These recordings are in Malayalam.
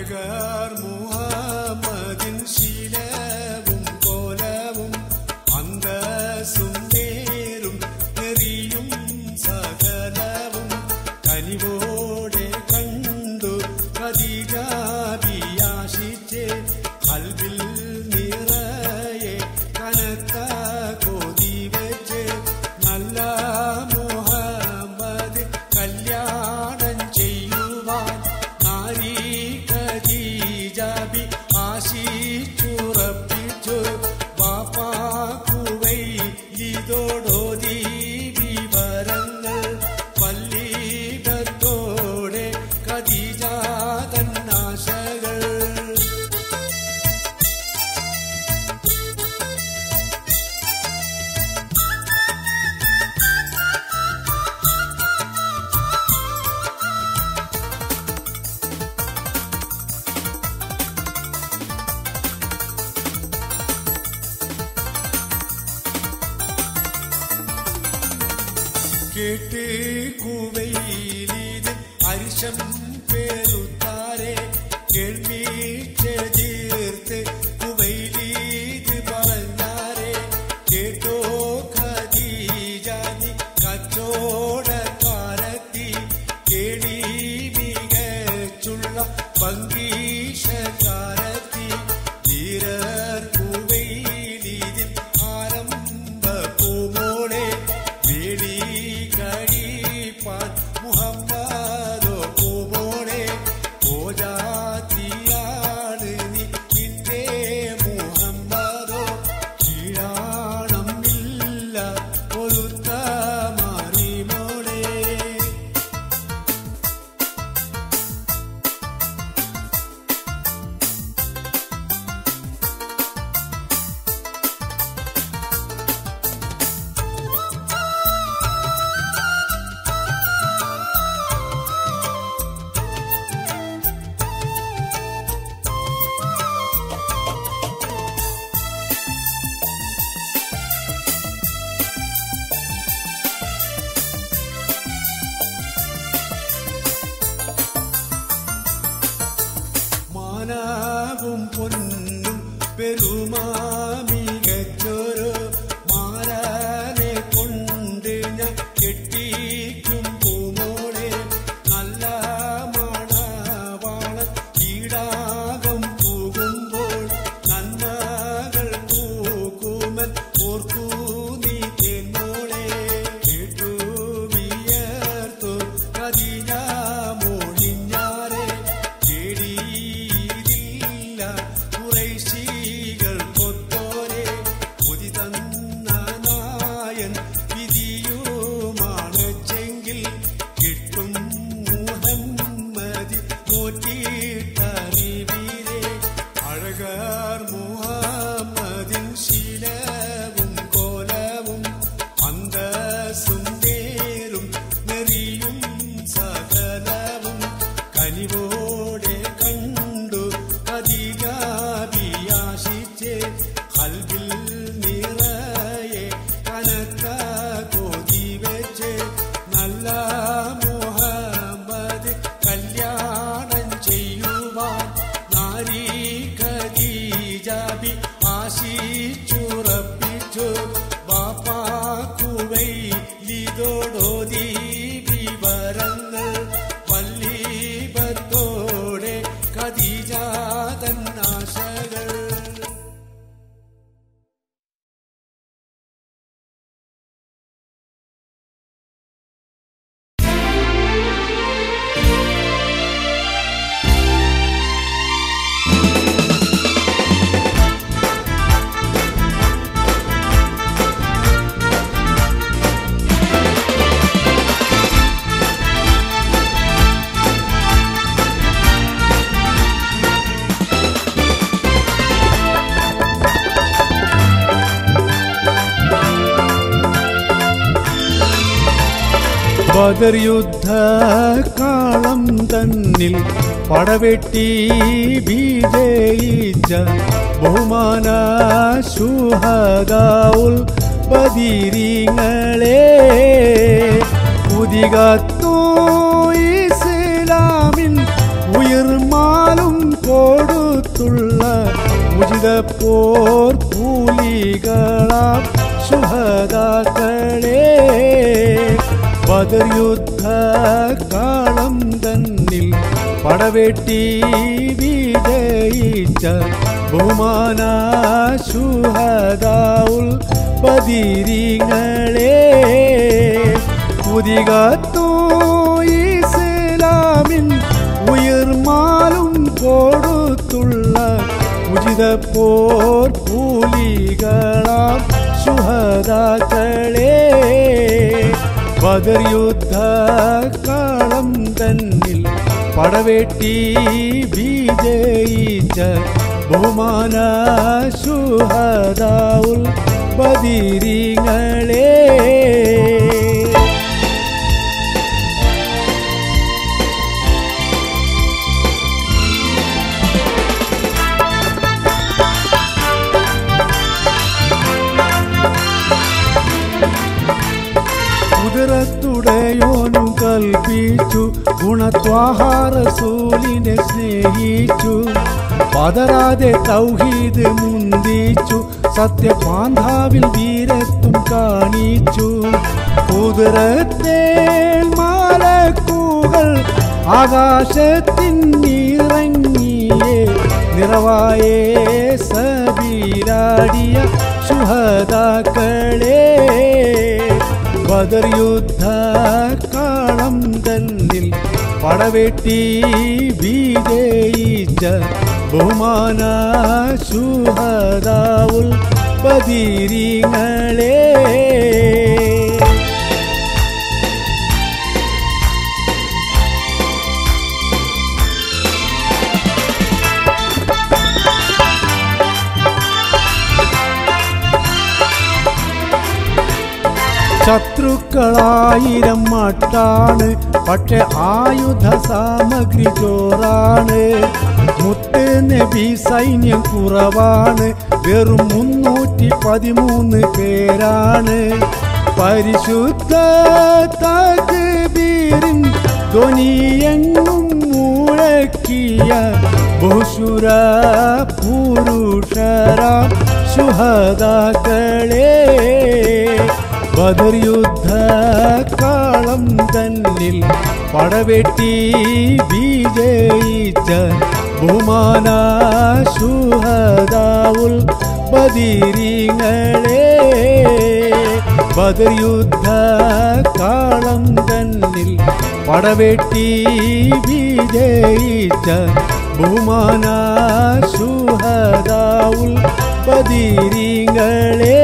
അഴകർ മുഹമ്മദിൻ ശീലവും കോലവും അന്തസ്സും നേരും നെറിയും സകലവും കനിവോടെ കണ്ടു ഖദീജ ബിയാശിച്ചേ ഖൽബിൽ നിറയെ കനത്ത കൊതി വെച്ച് നല്ല മുഹമ്മദ് കല്യാണം ചെയ്യുവാൻ നാരി ഖദീജ ആശിച്ചുറപ്പിച്ചു വാപ്പാക്കുവൈലിതോടോതി വിവരങ്ങൾ പല്ലിടത്തോടെ ഖദീജ തന്നാശകൾ കേട്ട് കുവൈലിത് അരിശം പേരുത്താരെ കേൾപ്പിച്ചെതിർത്ത് കുവൈലിത് പറഞ്ഞാരെ കേട്ടോ ഖദീജാനി കച്ചോടക്കാരത്തി കേടി മികച്ചുള്ള പങ്കീഷക്കാരത്തി ധീരർ കുവൈലിതിൻ ആരംഭ പൂമോളെ വേടി മുഹമ്മദോ പൂമോളെ ഓജാത്തിയാണ് നിന്റെ മുഹമ്മദോ കീഴാണം ഇല്ല പൊരുത്ത മാറിമോളെ മാനാവും പൊന്നും പെരുമാമികച്ചൊരു മാരാനെ കൊണ്ട് ഞാൻ കെട്ടിക്കും പൂമോളെ നല്ല മണവാളൻ കീടാകം പോകുമ്പോൾ നന്മകൾ പൂക്കുമൻ ഓർക്കൂ നീ തേൻമോളെ കേട്ടു വിയർത്തു ഖദീജ മോളിഞ്ഞാരെ കേടിയില്ല ഖുറൈശികൾ കൊത്തോരെ കൊതി തന്ന നായൻ വിധിയുമാണെങ്കിൽ കിട്ടും മുഹമ്മദ് നോറ്റിട്ടറിവീരെ അഴകർ മുഹമ്മദിൻ ശീലവും കോലവും അന്തസ്സും നേരും നെറിയും സകലവും കനിവോടെ കണ്ടു ഖദീജ ബിയാശിച്ചേ ഖൽബിൽ നിറയെ കനത്ത കൊതി വെച്ച് നല്ല മുഹമ്മദ് കല്യാണം ചെയ്യുവാൻ നാരി ഖദീജ ആശിച്ചുറപ്പിച്ചു വാപ്പാക്കുവൈലിതോടോതി വിവരങ്ങൾ പല്ലിബത്തോടെ ഖദീജ തന്നാശകൾ ബദർ യുദ്ധകാളം തന്നിൽ പടവെട്ടി വിജയിച്ച ബഹുമാന ശുഹദാഉൽ ബദരീങ്ങളെ ഉദികത്തു ഇസ്ലാമിൻ ഉയർമാലും പോർ കൂലികളാം ശുഹദാക്കളെ ബദർ യുദ്ധ കാളം തന്നിൽ പടവെട്ടി വിജയിച്ച ബഹുമാന ശുഹദാഉൽ ബദരീങ്ങളെ പുതികത്തോ ഇസ്ലാമിൻ ഉയർമാലും കൊടുത്തുള്ള ഉചിത പോർ കൂലികളാം ശുഹദാക്കളെ ബദർ യുദ്ധ കാളം തന്നിൽ പടവെട്ടി വിജയിച്ച ബഹുമാന ശുഹദാഉൽ ബദരീങ്ങളെ കുതിരത്തുടയോനും കൽപ്പിച്ചു ഗുണത്വാഹാര റസൂലിനെ സ്നേഹിച്ചു പതരാതെ തൗഹീദ് മുന്തിച്ചു സത്യപാന്താവിൽ വീരത്വം കാണിച്ചു കുതിരത്തേൽ മലക്കുകൾ ആകാശത്തിൻ നിറങ്ങിയേ നിറവായേ സബീലാടിയ ശുഹദാക്കളെ ബദർ യുദ്ധ കാളം തന്നിൽ പടവെട്ടി വിജയിച്ച ബഹുമാന ശുഹദാഉൽ ബദരീങ്ങളെ ശത്രുക്കളായിരം മട്ടാണ് പക്ഷെ ആയുധ സാമഗ്രി ചോറാണ് മുത്ത് നബി സൈന്യം കുറവാണ് വെറും 313 പേരാണ് പരിശുദ്ധ തക്ബീറിൻ ധ്വനിയെങ്ങും മുഴക്കിയ ബഹുശൂര പുരുഷരാം ശുഹദാക്കളെ ബദർ യുദ്ധ കാളം തന്നിൽ പടവെട്ടി വിജയിച്ച ബഹുമാന ശുഹദാഉൽ ബദരീങ്ങളെ ബദർ യുദ്ധ കാളം തന്നിൽ പടവെട്ടി വിജയിച്ച ബഹുമാന ശുഹദാഉൽ ബദരീങ്ങളെ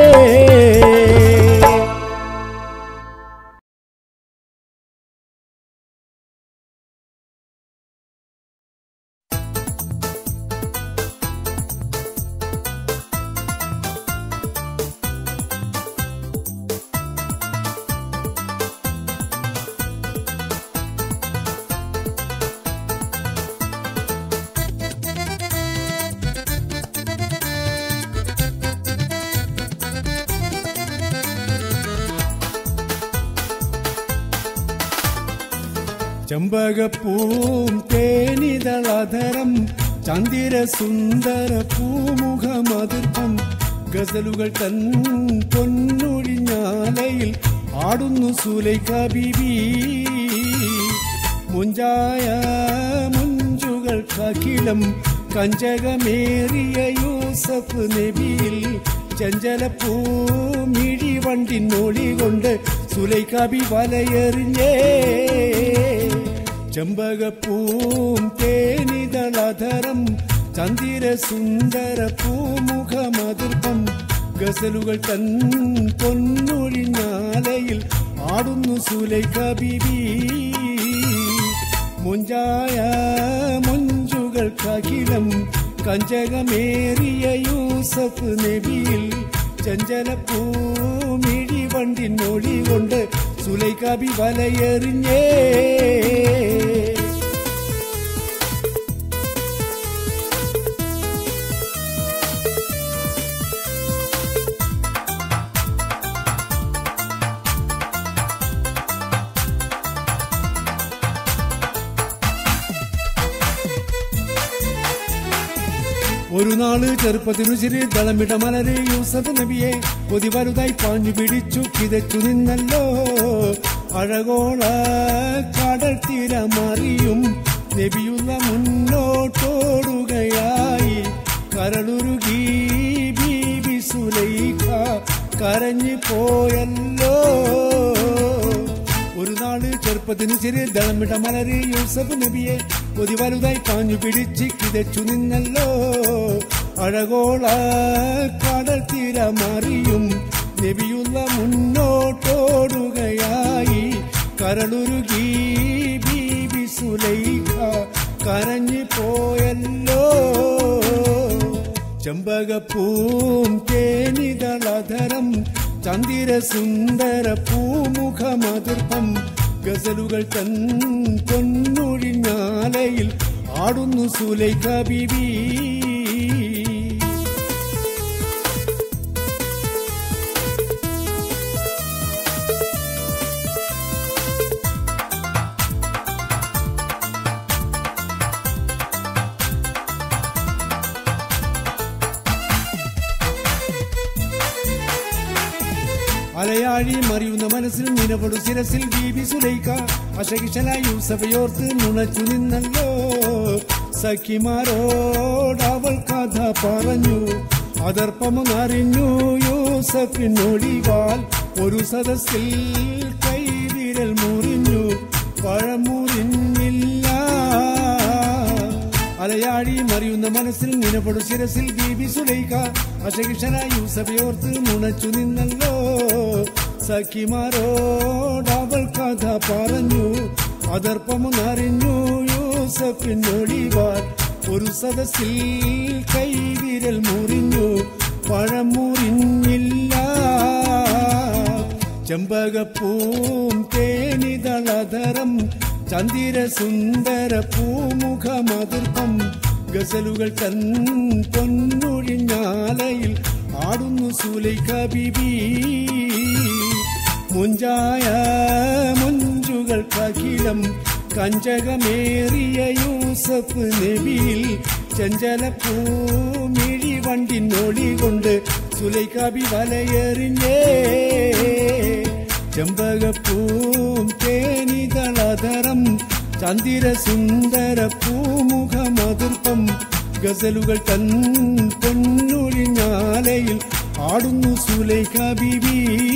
ചെമ്പകപ്പൂം തേനിതളധരം ചന്ദിര സുന്ദര പൂമുഖമതിർപ്പം ഗസലുകൾ തൻ പൊന്നൊഴിഞ്ഞാലയിൽ ആടുന്നു സുലൈഖ ബീബി മുഞ്ചായ മുഞ്ചുകൾക്കഖിലം കഞ്ചകമേറിയ യൂസഫ് നബിയിൽ ചഞ്ചലപ്പൂമിഴി വണ്ടിനൊളി കൊണ്ട് സുലൈഖ ബി വലയെറിഞ്ഞേ ചെമ്പകപ്പൂം തേനിതളധരം ചന്ദിര സുന്ദര പൂമുഖമതിർപ്പം ഗസലുകൾ തൻ പൊന്നൊഴിഞ്ഞാലയിൽ ആടുന്നു സുലൈഖ ബീബി മുഞ്ചായ മുഞ്ചുകൾക്കഖിലം കഞ്ചകമേറിയ യൂസഫ് നബിയിൽ ചഞ്ചലപ്പൂമിഴി വണ്ടിനൊളി കൊണ്ട് സുലൈഖ ബി വലയെറിഞ്ഞേ ഒരു നാള് ചെറുപ്പത്തിനു ചിരി ദളമിട മലരെ യൂസഫ് നബിയെ കൊതി വലുതായി പാഞ്ഞു പിടിച്ചു കിതച്ചു നിന്നല്ലോ. അഴകോള കടൽ തീരമറിയും നബിയുള്ള മുന്നോട്ടോടുകയായി. കരളുരുകി ബീബി സുലൈഖ കരഞ്ഞു പോയല്ലോ. ഒരു നാള് ചെറുപ്പത്തിനു ചിരി ദളമിട മലരെ യൂസഫ് നബിയെ കൊതി വലുതായി പാഞ്ഞു പിടിച്ച് കിതച്ചു നിന്നല്ലോ. അഴകോള കടൽ തീരമറിയും നബിയുള്ള മുന്നോട്ടോടുകയായി. കരളുരുകി ബീബി സുലൈഖ കരഞ്ഞു പോയല്ലോ. ചെമ്പകപ്പൂം തേനിതളധരം ചന്ദിര സുന്ദര പൂമുഖമതിർപ്പം ഗസലുകൾ തൻ പൊന്നൊഴിഞ്ഞാലയിൽ ആടുന്നു സുലൈഖ ബീബി. അലയാഴി മറിയുന്ന മനസ്സിൽ നിലപൊടു ശിരസിൽ ബീബി സുലൈഖ അശകിഷലായി യൂസഫയോർത്ത് നുണച്ചു നിന്നല്ലോ. സഖിമാരോടവൾ കഥ പറഞ്ഞു അതർപ്പമറിഞ്ഞു യൂസഫിനൊളിവാൽ. ഒരു സദസ്സിൽ കൈവിരൽ മുറിഞ്ഞു പഴമുറിഞ്ഞില്ല. അലയാഴി മറിയുന്ന മനസ്സിൽ നിലപൊടു ശിരസിൽ ബീബി സുലൈഖ അശകിഷലായി യൂസഫയോർത്ത് നുണച്ചു നിന്നല്ലോ. സഖിമാരോടവൾ കഥ പറഞ്ഞു അതർപ്പമറിഞ്ഞു യൂസഫിനൊളിവാൽ. ഒരു സദസ്സിൽ കൈവിരൽ മുറിഞ്ഞു പഴമുറിഞ്ഞില്ല. ചെമ്പകപ്പൂം തേനിതളധരം ചന്ദിര സുന്ദര പൂമുഖമതിർപ്പം ഗസലുകൾ തൻ പൊന്നൊഴിഞ്ഞാലയിൽ ആടുന്നു സുലൈഖ ബീബി. മുഞ്ചായ മുഞ്ചുകൾക്കഖിലം കഞ്ചകമേറിയ യൂസഫ് നബിയിൽ ചഞ്ചലപ്പൂമിഴി വണ്ടിനൊളി കൊണ്ട് സുലൈഖ ബി വലയെറിഞ്ഞേ. ചെമ്പകപ്പൂം തേനിതളധരം ചന്ദിര സുന്ദര പൂമുഖമതിർപ്പം ഗസലുകൾ തൻ പൊന്നൊഴിഞ്ഞാലയിൽ ആടുന്നു സുലൈഖ ബീബി.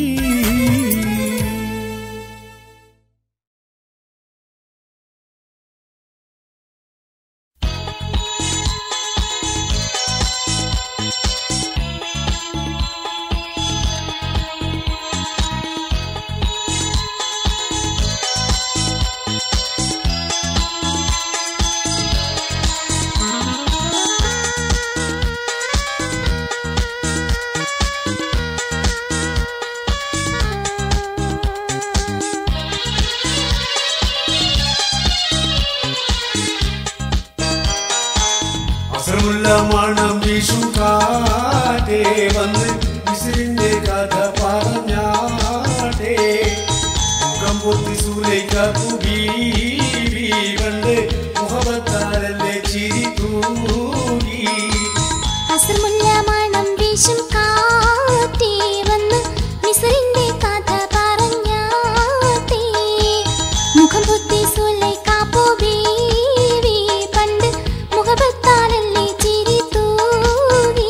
മണം വീശും കാറ്റേ വന്ന് മിസ്രിന്റെ കഥ പറഞ്ഞാട്ടേ. മുഖം പൊത്തി സുലൈഖ ബീബി കണ്ട് മുഹബത്താരല്ലേ ചിരി തൂകി. അസർമുല്ല മണം വീശും കാറ്റേ വന്ന് മിസ്രിന്റെ കഥ പറഞ്ഞാട്ടേ. മുഖം പൊത്തി സുലൈഖ ബീബി കണ്ട് മുഹബത്താരല്ലേ ചിരി തൂകി.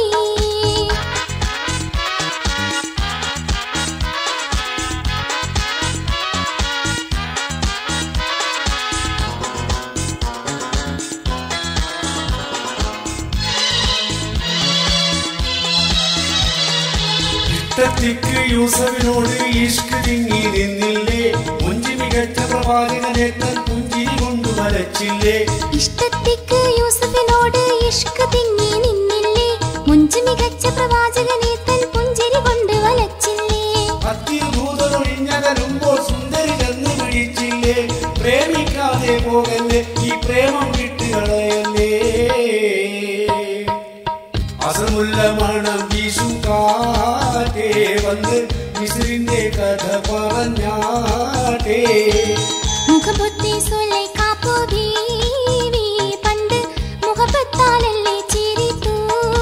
ഇഷ്ടത്തിക്ക് യൂസഫിനോട് ഇഷ്ക് തിങ്ങി നിന്നില്ലേ. മുഞ്ചി മികച്ച പ്രവാചകനെ തൻ പുഞ്ചിരി കൊണ്ട് വരച്ചില്ലേ. ഇഷ്ടത്തിക്ക് യൂസഫിനോട് ഇഷ്ക് തിങ്ങി നിന്നില്ലേ. മുഞ്ചി മികച്ച പ്രവാചകനെ തൻ പുഞ്ചിരി കൊണ്ട് വലച്ചില്ലേ. ഭൂതമൊഴിഞ്ഞകലുമ്പോൾ സുന്ദരി ചെന്ന് പിടിച്ചില്ലേ. പ്രേമിക്കാതെ പോകല്ലേ, ഈ പ്രേമം വിട്ടുകളയല്ലേ. അസമുല്ല മണം വീശും കാറ്റേ വന്ന് മിസ്രിന്റെ കഥ പറഞ്ഞാട്ടേ. മുഖപൊത്തി സുലൈഖ ബീവി പണ്ട് മുഹബത്താലല്ലേ ചിരി തൂകി.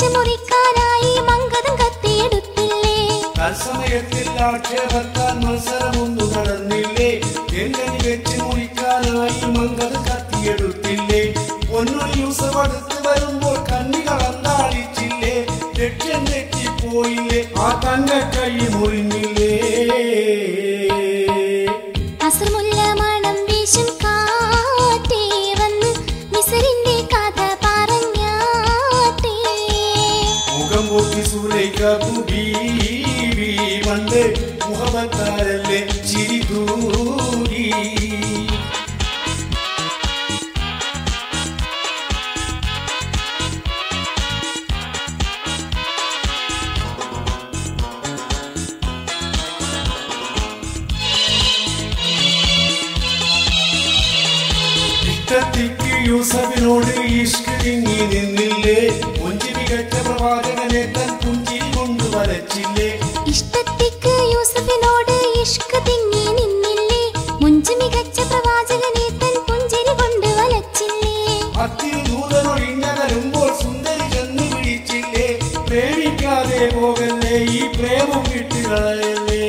മുറിക്കാനായി മങ്കതം കത്തിയെടുത്തില്ലേ? തത്സമയത്തിൽ ആക്ഷേപത്താൽ മത്സരമൊന്നു നടന്നില്ലേ? എല്ലനി വെച്ച് മുറിക്കാനായി മങ്കതം കത്തിയെടുത്തില്ലേ? പൊന്നൊരു യൂസഫ് അടുത്ത് വരുമ്പോൾ കണ്ണികൾ അന്താളിച്ചില്ലേ? ലക്ഷ്യം തെറ്റിപ്പോയില്ലേ? ആ തങ്ക കൈ മുറിഞ്ഞില്ലേ? അസ്രമുല്ല മണം വീശും കാറ്റേ വന്ന് മിസ്രിന്റെ കഥ പറഞ്ഞാട്ടേ. മുഖം പൊക്കി സുലൈഖ ബീവി വന്ന് മുഹബത്താരല്ലേ ചിരി തൂകി. ഇഷ്ടത്തിക്ക് യൂസഫിനോട് ഇഷ്ക് തിങ്ങി നിന്നില്ലേ? കൊഞ്ചി മികച്ച പ്രവാചകനെ തൻ പുഞ്ചിരി കൊണ്ട് വരച്ചില്ലേ? ഇഷ്ടത്തിക്ക് യൂസഫിനോട് ഇഷ്ക് തിങ്ങി നിന്നില്ലേ? മുഞ്ചു മികച്ച പ്രവാചകനെ തൻ പുഞ്ചിരി കൊണ്ട് വലച്ചില്ലേ? അത്തിരി ദൂതനൊഴിഞ്ഞകലുമ്പോൾ സുന്ദരി ചെന്ന് പിടിച്ചില്ലേ? പ്രേമിക്കാതെ പോകല്ലേ, ഈ പ്രേമം വിട്ടുകളയല്ലേ?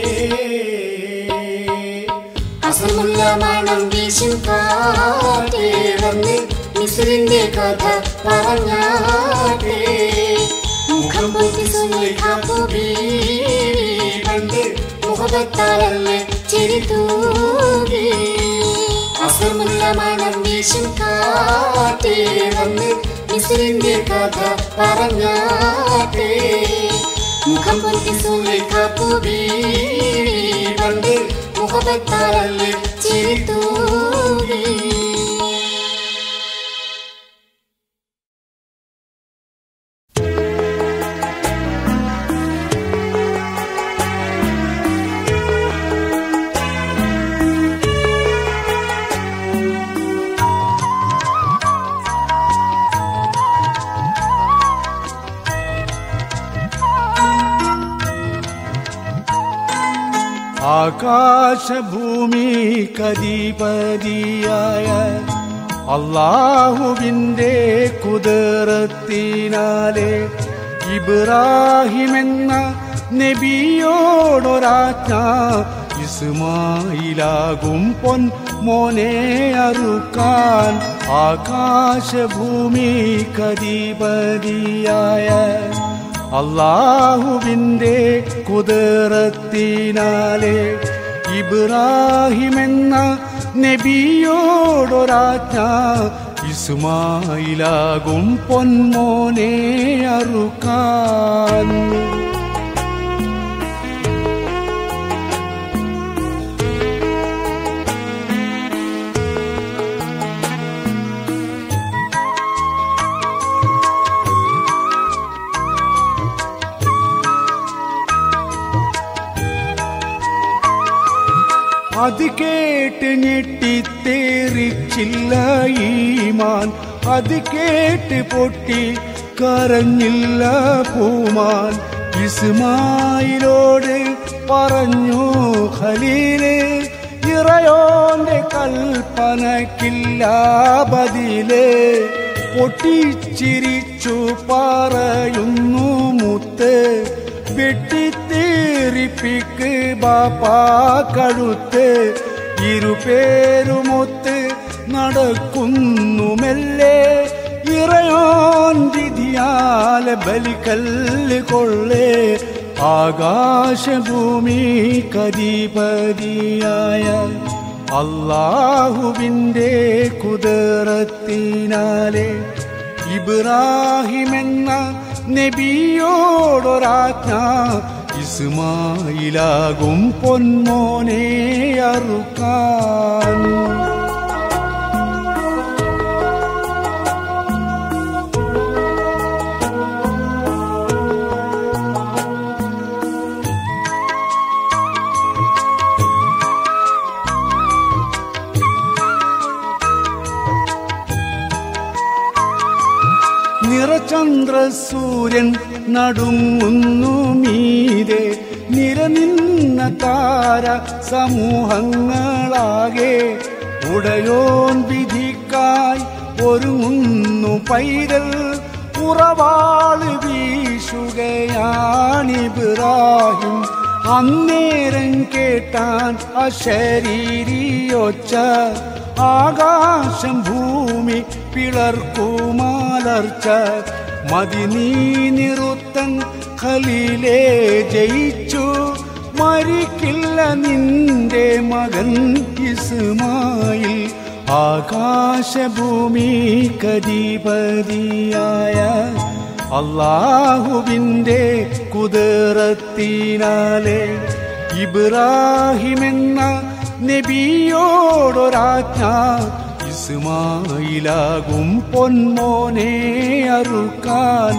അസ്രമുല്ല മണം വീശും കാറ്റേ വന്ന് മിസ്രിന്റെ കഥ പറഞ്ഞാട്ടേ. മുഖം പൊത്തി സുലൈഖ ബീവി വന്ന് മുഹബത്താലല്ലേ ചിരി തൂകി. അസ്രമുല്ല മണം വീശും കാറ്റേ വന്ന് മിസ്രിന്റെ കഥ പറഞ്ഞാട്ടേ. മുഖം പൊത്തി സുലൈഖ ബീവി വന്ന് മുഹബത്താലല്ലേ ചിരി തൂകി. ആകാശഭൂമി കധിപതിയായ അല്ലാഹുവിൻ്റെ കുദറത്തിനാലെ ഇബ്രാഹിമെന്ന നബിയോടൊരാജ്ഞ ഇസ്മായിലാകും പൊൻ മോനെ അറുക്കാൻ. ആകാശഭൂമി കധിപതിയായ അല്ലാഹുവിൻ്റെ കുദറത്തിനാലെ ഇബ്രാഹിമെന്ന നബിയോടൊരാജ്ഞ ഇസ്മായിലാകും പൊന്മോനെ അറുക്കാൻ. അത് കേട്ട് ഞെട്ടിത്തേറിച്ചില്ല ഈമാൻ, അത് കേട്ട് പൊട്ടി കരഞ്ഞില്ല പൂമാൻ. ഇസ്മായിലോട് പറഞ്ഞു ഖലീല്, ഇറയോന്റെ കൽപ്പനക്കില്ല ബദില്. പൊട്ടിച്ചിരിച്ചു പറയുന്നു മുത്ത്, വെട്ടിത്തേറിപ്പിക്ക് ബാപ്പാ കഴുത്ത്. ഇരുപേരുമൊത്ത് നടക്കുന്നു മെല്ലെ, ഇറയോൻ വിധിയാൽ ബലിക്കല്ല് കൊള്ളേ. ആകാശഭൂമി കധിപതിയായ അല്ലാഹുവിൻ്റെ കുദറത്തിനാലെ ഇബ്രാഹിമെന്ന നബിയോടൊരാജ്ഞ ഇസ്മായിലാകും പൊന്മോനെ അറുക്കാൻ. നിറചന്ദ്രസൂര്യൻ നടുങ്ങുന്നു മീതെ, നിരനിന്ന താര സമൂഹങ്ങളാകെ. ഉടയോൻ വിധിക്കായി ഒരുങ്ങുന്നു പൈതൽ, ഉറവാള് വീശുകയാണിബ്രാഹിം. അന്നേരം കേട്ടാൻ അശരീരിയൊച്ച, ആകാശം ഭൂമി പിളർക്കുമാലർച്ച. മദിനീ നിറുത്തൻ ഖലീലേ ജയിച്ചു, മരിക്കില്ല നിന്റെ മകൻ ഇസ്മായിൽ. ആകാശഭൂമിക്കധിപതിയായ അല്ലാഹുവിൻ്റെ കുദറത്തിനാലെ ഇബ്രാഹിമെന്ന നബിയോടൊരാജ്ഞ, ഇസ്മായിലാകും പൊന്മോനെ അറുക്കാൻ.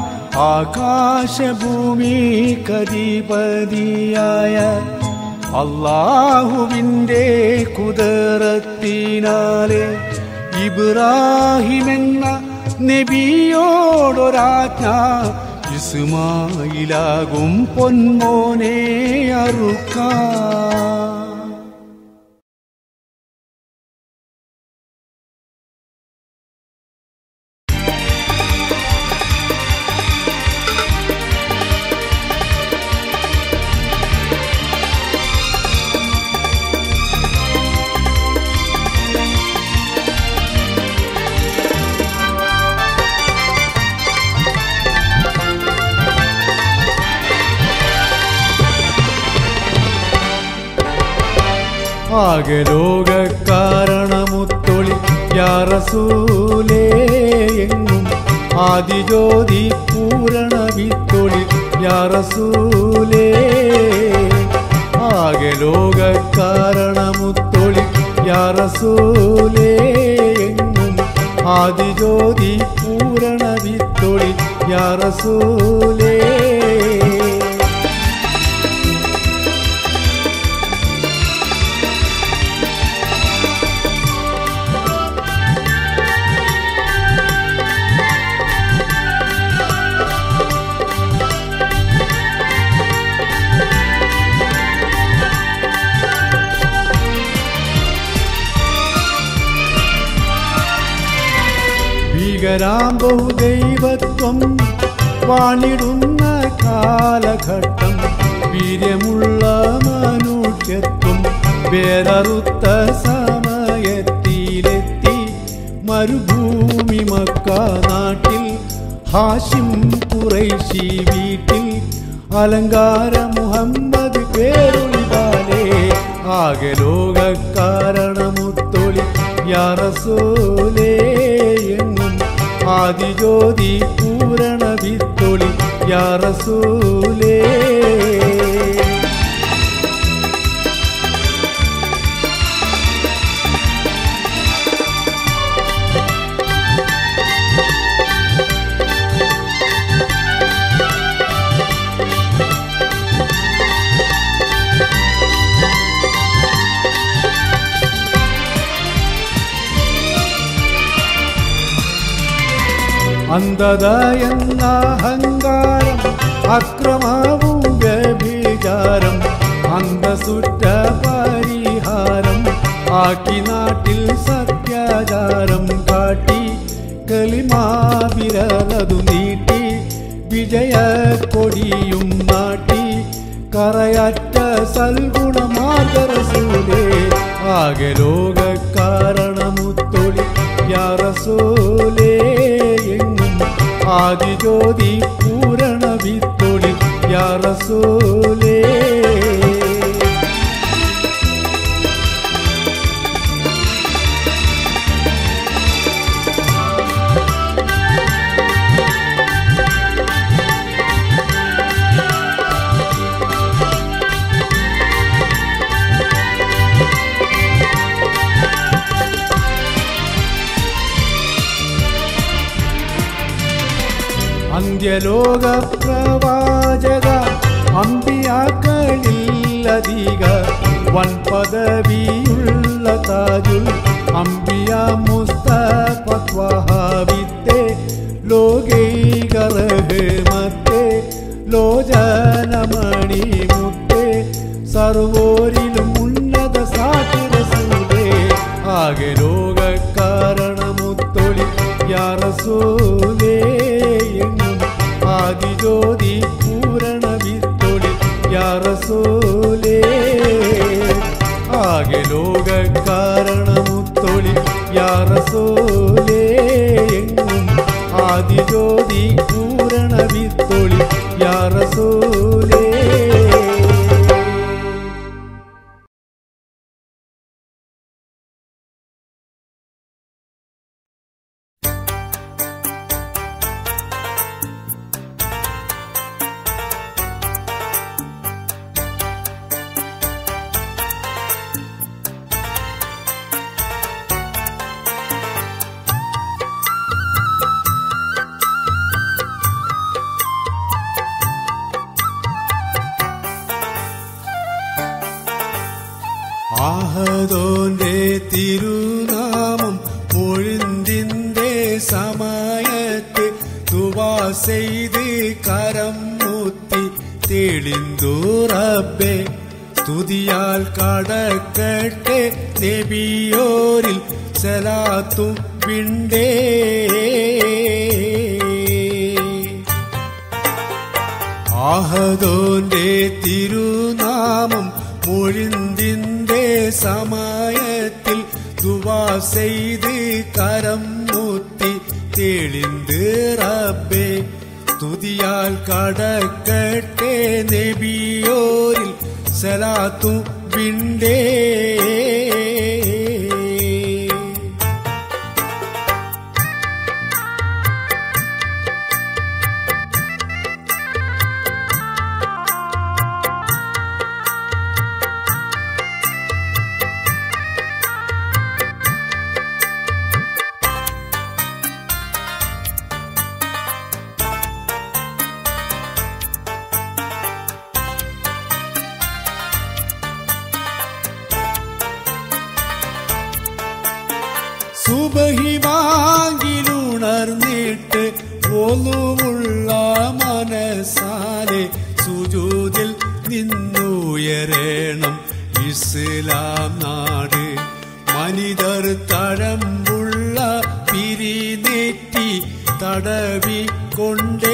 ആകാശഭൂമിക്കധിപതിയായ അല്ലാഹുവിൻ്റെ കുദറത്തിനാലെ ഇബ്രാഹിമെന്ന നബിയോടൊരാജ്ഞ, ഇസ്മായിലാകും പൊന്മോനെ അറുക്കാൻ. ആകെ ലോകക്കാരണമുത്തൊളി യാ റസൂലേ എങ്ങും, ആദിജ്യോതി പൂരണ വിത്തൊളി യാ റസൂലേ. ആകെ ലോകക്കാരണമുത്തൊളി യാ റസൂലേ എങ്ങും, ആദിജ്യോതി പൂരണ വിത്തൊളി യാ റസൂലേ. ഭീകരാം ബഹുദൈവത്വം വാണിടുന്ന കാലഘട്ടം, വീര്യമുള്ള മനുഷ്യത്വം വേററുത്ത സമയത്തിലെത്തി. മരുഭൂമി മക്ക നാട്ടിൽ ഹാഷിം ഖുറൈശി വീട്ടിൽ, അലങ്കാര മുഹമ്മദ് പേരൊളിവാലേ. ആകെ ലോകക്കാരണമുത്തൊളി യാ റസൂലേ എങ്ങും, ആദിജ്യോതി പൂരണ വിത്തൊളി യാ റസൂലേ. അന്ധത എന്ന അഹങ്കാരം, അക്രമവും വ്യഭിചാരം, അന്തസുറ്റ പരിഹാരം ആക്കി നാട്ടിൽ സത്യാചാരം കാട്ടി. കലിമാവിരലതു നീട്ടി വിജയക്കൊടിയും നാട്ടി. കറയറ്റ സൽഗുണമാർഗ റസൂലേ, ആകെ ലോകക്കാരണമുത്തൊളി യാ റസൂലേ എങ്ങും, ആദിജ്യോതി പൂരണ വിത്തൊളി യാ റസൂലേ. അന്ത്യലോക പ്രവാചക അമ്പിയാക്കളിലധിക, വൻ പദവിയുള്ള താജുൽ അമ്പിയ മുസ്തഫ ത്വഹാവിത്തെ, ലോകൈക റഹ്മത്തെ ലോചനമണി മുത്തേ, സർവോരിലും ഉന്നത സാക്ഷി റസൂലേ. ആകെ ലോകക്കാരണമുത്തൊളി യാ റസൂലേ എങ്ങും, ആഹദോന്റെ തിരുനാമം പൊഴുന്തിന്റെ സമയത്ത് ദുആ ചെയ്ത് കരം മുത്തി തെളിന്തു റബ്ബേ സ്തുതിയാൽ കടക്കട്ടെ നബിയോരിൽ സലാത്തും വിണ്ടേ. ആഹദോന്റെ തിരുനാമം പൊഴുന്തിന്റെ സമയത്തിൽ ദുആ ചെയ്ത് കരം മുത്തി തെളിന്ത് റബ്ബേ സ്തുതിയാൽ കടക്കട്ടെ നബിയോരിൽ സലാത്തും വിണ്ടേ. സുബഹി വാങ്ങിലുണർന്നിട്ട് ഒലുവുള്ള മനസാലെ സുജൂദിൽ നിന്നുയരണം ഇസ്ലാം നാട്. മനിതർ തഴമ്പുള്ള പിരിനെറ്റി തടവിക്കൊണ്ടേ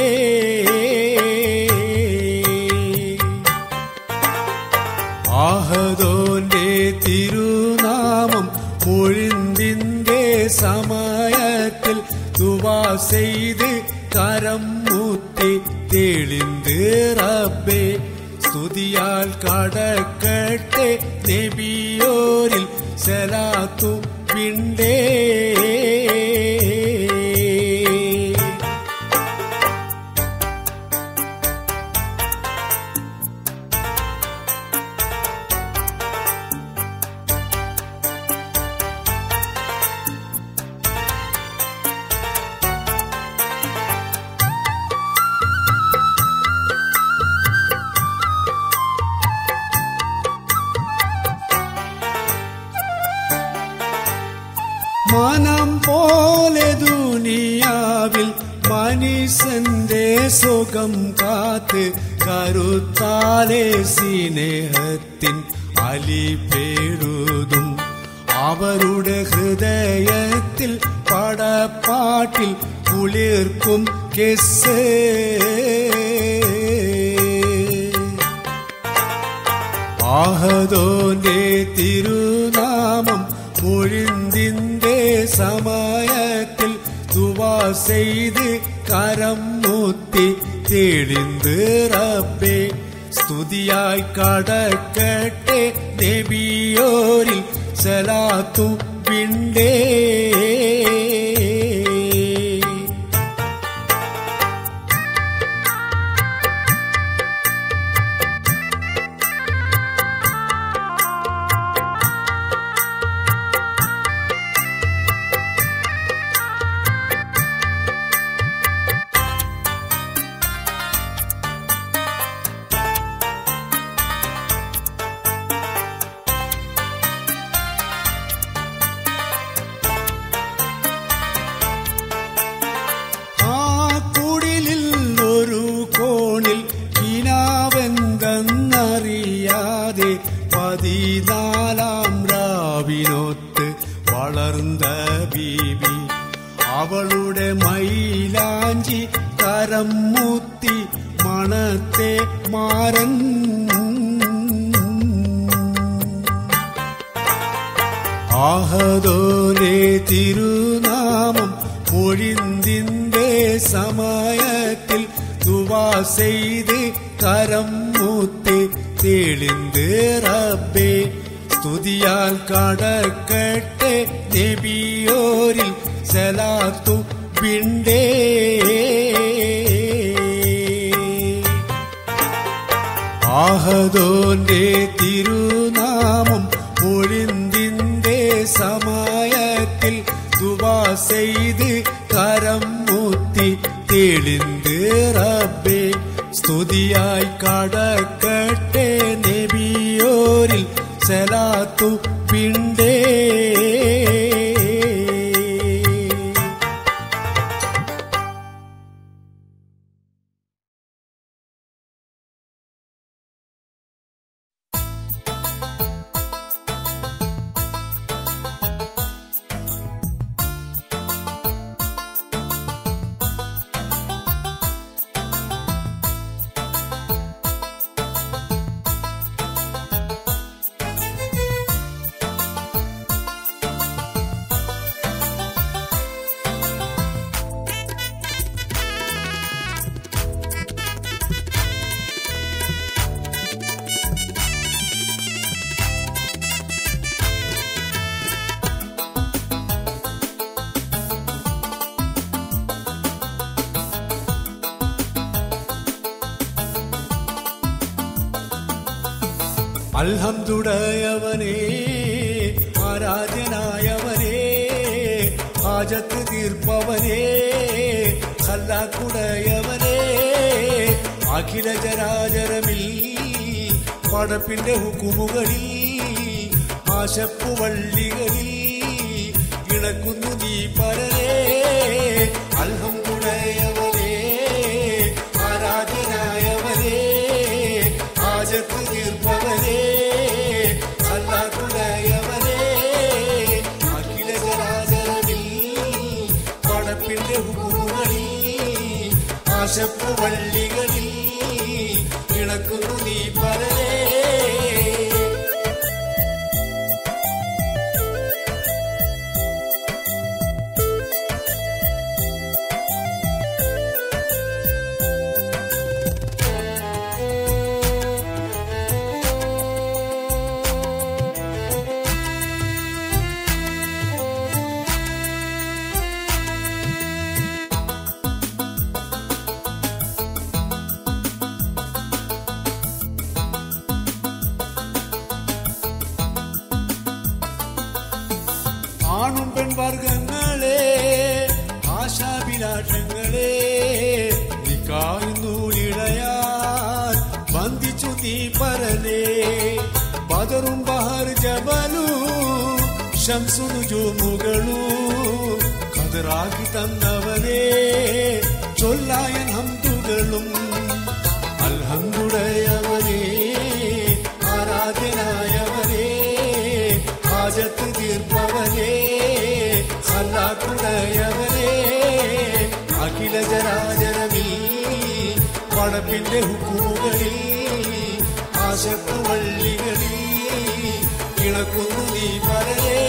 ആഹദോന്റെ തിരുനാമം പൊഴുന്തിന്റെ സമയത്തിൽ ദുആ ചെയ്ത് കരം മുത്തി തെളിന്ത് റബ്ബേ സ്തുതിയാൽ കടക്കട്ടെ നബിയോരിൽ സലാത്തും വിണ്ടേ. മനം പോലെ ദുനിയാവിൽ മനുഷ്യന്റെ സുഖം കാത്ത് കരുത്താലെ സ്നേഹത്തിൻ അലിപേഴുതും അവരുടെ ഹൃദയത്തിൽ പടപ്പാട്ടിൽ കുളിർക്കും കെസ്. ആഹദോന്റെ തിരുനാമം പൊഴുന്തിന്റെ സമയത്തിൽ ദുആ ചെയ്ത് കരം മുത്തി തെളിന്ത് റബ്ബേ സ്തുതിയായി കടക്കട്ടെ നബിയോരിൽ സലാത്തും വിണ്ടേ. അറിയാതെ 14 രാവിനൊത്ത് വളർന്ന ബീബി അവളുടെ മൈലാഞ്ചി കരം മുത്തി മണത്തെ മാരൻ. ആഹദോനെ തിരുനാമം പൊഴിന്തിന്റെ സമയത്തിൽ ദുആ ചെയ്ത് കരം മുത്തി തെളിന്ത് റബ്ബേ സ്തുതിയാൽ കടക്കട്ടെ നബിയോരിൽ സലാത്തു വിണ്ടേ. ആഹദോന്റെ തിരുനാമം പൊഴിന്തിന്റെ സമയത്തിൽ ദുആ ചെയ്ത് കരം മുത്തി തെളിന്ത് റബ്ബേ സ്തുതിയായി കടക്കട്ടെ നബിയോരിൽ സലാത്തു ഉപ്പിണ്ടേ അൽഹംദുലില്ലാഹവനേ ആരാധ്യനായവനേ ഹാജത്ത് തീർപ്പവനേ ഖല്ലാഖുടയവനേ അഖില ചരാചരമിൽ പടപ്പിന്റെ ഹുക്കുമുകളിൽ ആശപ്പുവള്ളികളിൽ ഇണക്കുന്നു നീ പരരേ അൽഹംദുലില്ലാഹവനേ ആരാധ്യനായവനേ ഹാജത്ത് തീർപ്പവനേ ഖല്ലാഖുടയവനേ അഖില ചരാചരമിൽ പടപ്പിന്റെ ഹുക്കുമുകളിൽ ആശപ്പുവള്ളികളിൽ ഇണക്കുന്നു നീ പരരേ ആണും പെൺവർഗങ്ങളെ ആശാഭിലാഷങ്ങളെ നിക്കായുന്നൂലിടയാൽ ബന്ധിച്ചു നീ പരനേ ബദറും ബഹർ ജബലും ശംസുനുജൂമുകളും കതിറാക്കി തന്നവനേ ചൊല്ലായൻ ഹംദുകളും അൽഹംദുലില്ലാഹവനേ ആരാധ്യനായവനേ ഹാജത്ത് തീർപ്പവനേ ഖല്ലാഖുടയവനേ അഖില ചരാചരമിൽ പടപ്പിന്റെ ഹുക്കുമുകളിൽ ആശപ്പുവള്ളികളിൽ ഇണക്കുന്നു നീ പരരേ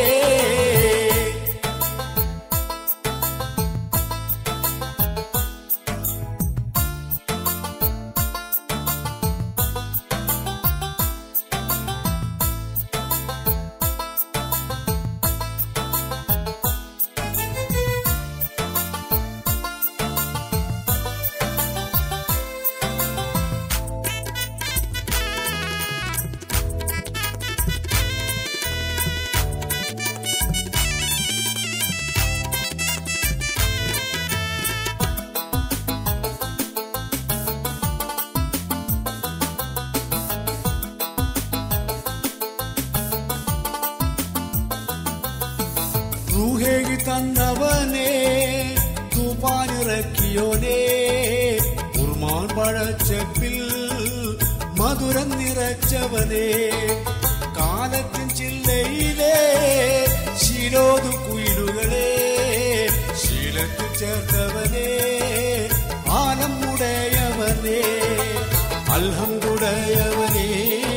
റൂഹേകി തന്നവനേ തൂഫാനിറക്കിയോനേ ഉർമാൻ പഴച്ചപ്പിൽ മധുരം നിറച്ചവനേ കാലത്തിൻ ചില്ലയിലെ ശിരോതു കുയിലുകളെ ശീലത്തിൽ ചേർത്തവനേ ആലം ഉടയവനേ അൽഹംദുലില്ലാഹവനേ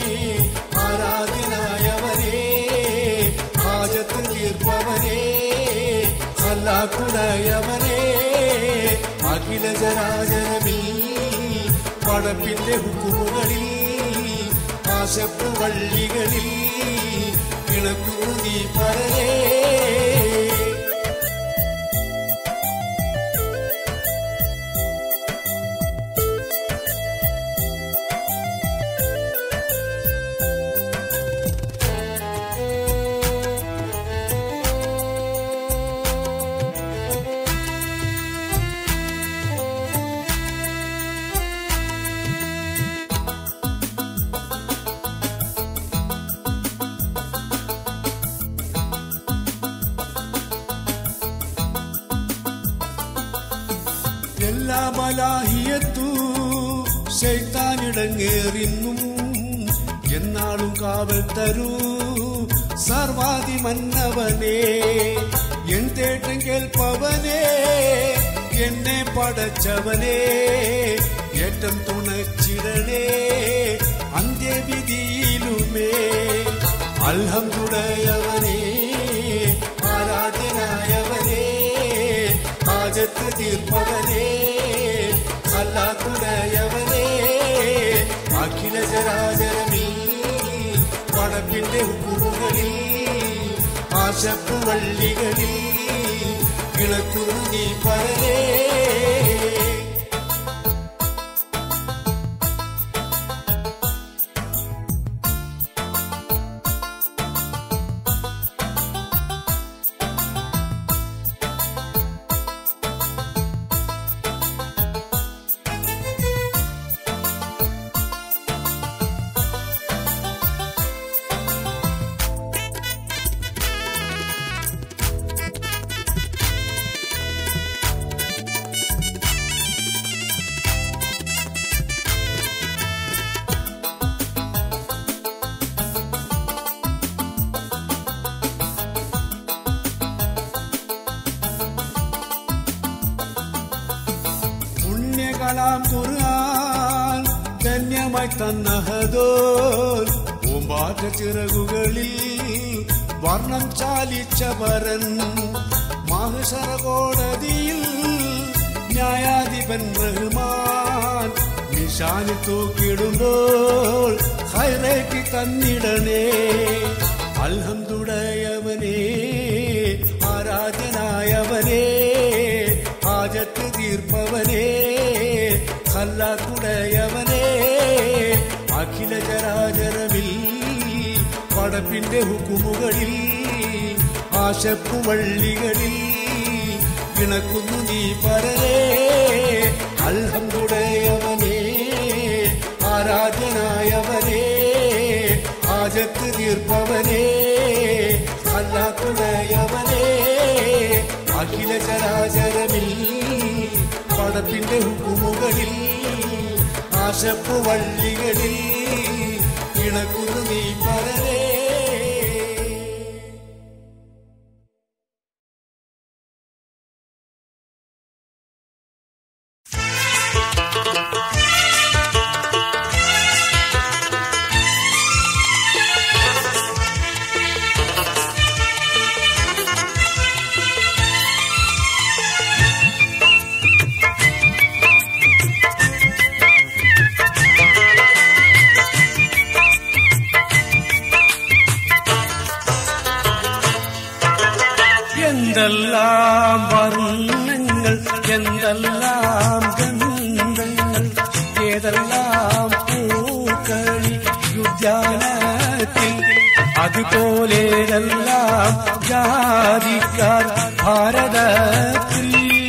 ആരാധ്യനായവനേ ഹാജത്ത് തീർപ്പവനേ ഖല്ലാഖുടയവനേ അഖില ചരാചരമിൽ പടപ്പിന്റെ ഹുക്കുമുകളിൽ ആശപ്പുവള്ളികളിൽ ഇണക്കുന്നു നീ പരരേ എല്ലാ ബലാഹിയത്തു ശൈത്താനിടങ്ങേറിന്നും എന്നാളും കാവൽ തരൂ സർവാധി മന്നവനേ എൻ തേട്ടം കേൾപ്പവനേ എന്നെ പടച്ചവനേ ഏറ്റം തുണച്ചിടണേ അന്ത്യവിധിയിലുമേ അൽഹംദുലില്ലാഹവനേ ആരാധനായവനേ ഹാജത്ത് തീർപ്പവനേ അല്ലാഹുടയവനേ അഖില ചരാചരമീ പടപ്പിന്റെ ഹുക്കുമുകളിൽ ആശപ്പു വള്ളികളിൽ കിളക്കുന്നു നീ പരേ പുണ്യകലാം ഖുർആൻ ധന്യമായി തന്നഹദോൽ പൂമ്പാറ്റ ചിറകുകളിൽ വർണ്ണം ചാലിച്ചവരൻ മഹ്ശറ കോടതിയിൽ ന്യായാധിപൻ റഹ്മാൻ നിശാനി തൂക്കിടുമ്പോൾ ഖൈറേറ്റി തന്നിടണേ അൽഹംദുലില്ലാഹവനേ ആരാധനായവനേ ഹാജത്ത് തീർപ്പവനേ ഖല്ലാഖുടയവനേ അഖില ചരാചരമിൽ പടപ്പിന്റെ ഹുക്കുമുകളിൽ ആശപ്പു വള്ളികളിൽ കിണക്കുന്നു നീ പരേ അൽഹംദുലില്ലാഹവനേ ആരാധനായവനേ ഹാജത്ത് തീർപ്പവനേ ഖല്ലാഖുടയവനേ അഖില ചരാചരമിൽ പടപ്പിന്റെ ഹുക്കുമുകളിൽ ആശപ്പു വള്ളികളിൽ കിണക്കുന്നു നീ പരേ എന്തെല്ലാം വർണ്ണങ്ങൾ എന്തെല്ലാം ഗന്ധങ്ങൾ ഏതെല്ലാം പൂക്കളി ഉദ്യാനത്തിൽ അതുപോലെല്ലാം ജാതിക്കാർ ഭാരതത്തിൽ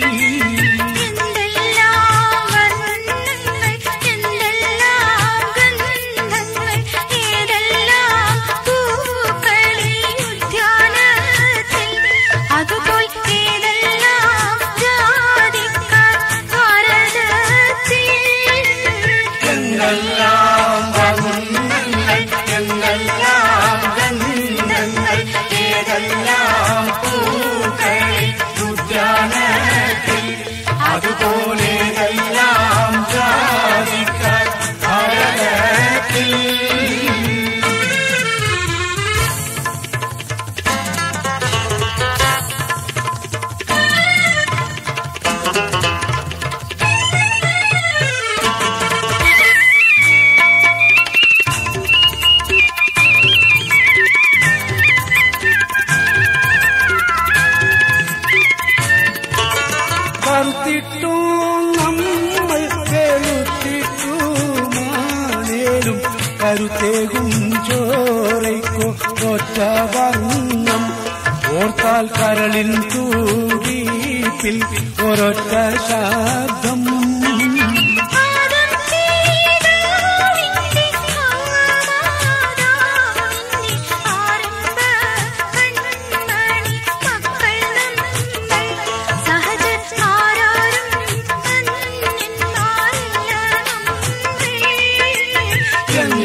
കരുത്തേകും ചോരയ്ക്കോ ഒറ്റ വർണ്ണം ഓർത്താൽ കരളിൻ തൂവീപ്പിൽ ഒരൊറ്റ ശബ്ദം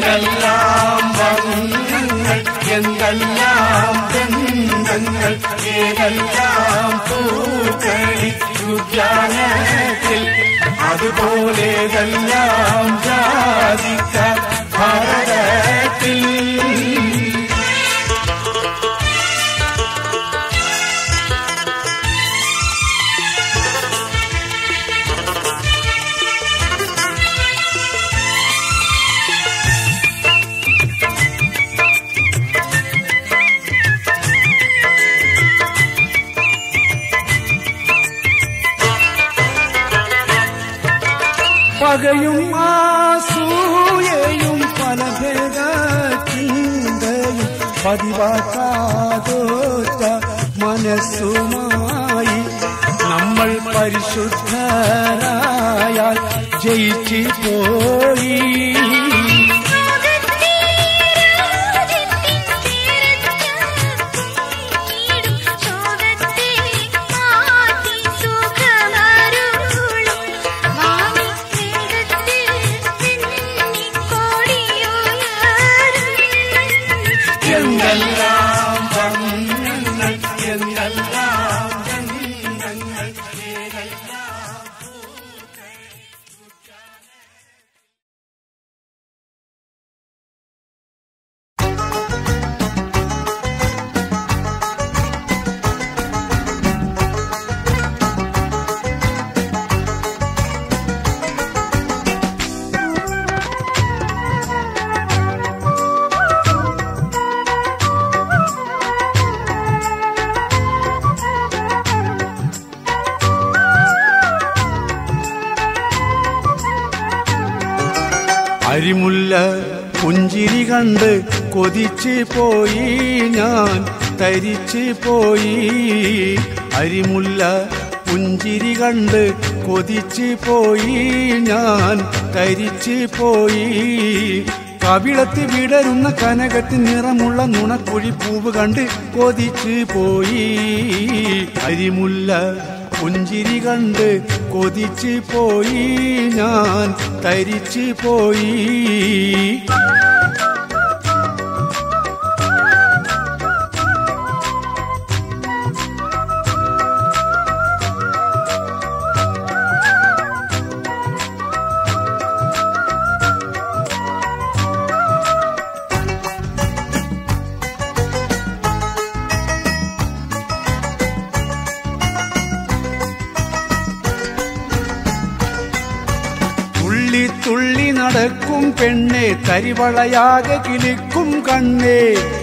എന്തെല്ലാം വർണ്ണങ്ങൾ എന്തെല്ലാം ബന്ധങ്ങൾ ഏതെല്ലാം പൂക്കളിദ്യാനത്തിൽ അതുപോലെതെല്ലാം ജാതിക്ക ഭാരതത്തിൽ. പകയും ആസൂയയും പല ഭേദചിന്തയും പതിവാക്കാതോറ്റ മനസ്സുമായി നമ്മൾ പരിശുദ്ധരായാൽ ജയിച്ചു പോയി. എന്തെല്ലാം വർണ്ണങ്ങൾ എന്തെല്ലാം ബന്ധങ്ങൾ ഏതെല്ലാം അരിമുല്ല പുഞ്ചിരി കണ്ട് കൊതിച്ച് പോയി ഞാൻ തരിച്ച് പോയി. അരിമുല്ല പുഞ്ചിരി കണ്ട് കൊതിച്ച് പോയി ഞാൻ തരിച്ച് പോയി. കവിളത്ത് വിടരുന്ന കനകത്തിൽ നിറമുള്ള നുണക്കുഴി പൂവ് കണ്ട് കൊതിച്ച് പോയി. അരിമുല്ല പുഞ്ചിരി കണ്ട് കൊതിച്ച് പോയി ഞാൻ തരിച്ച് പോയി. തുള്ളി നടക്കും പെണ്ണെ തരിവളയാകെ കിളിക്കും കണ്ണേ.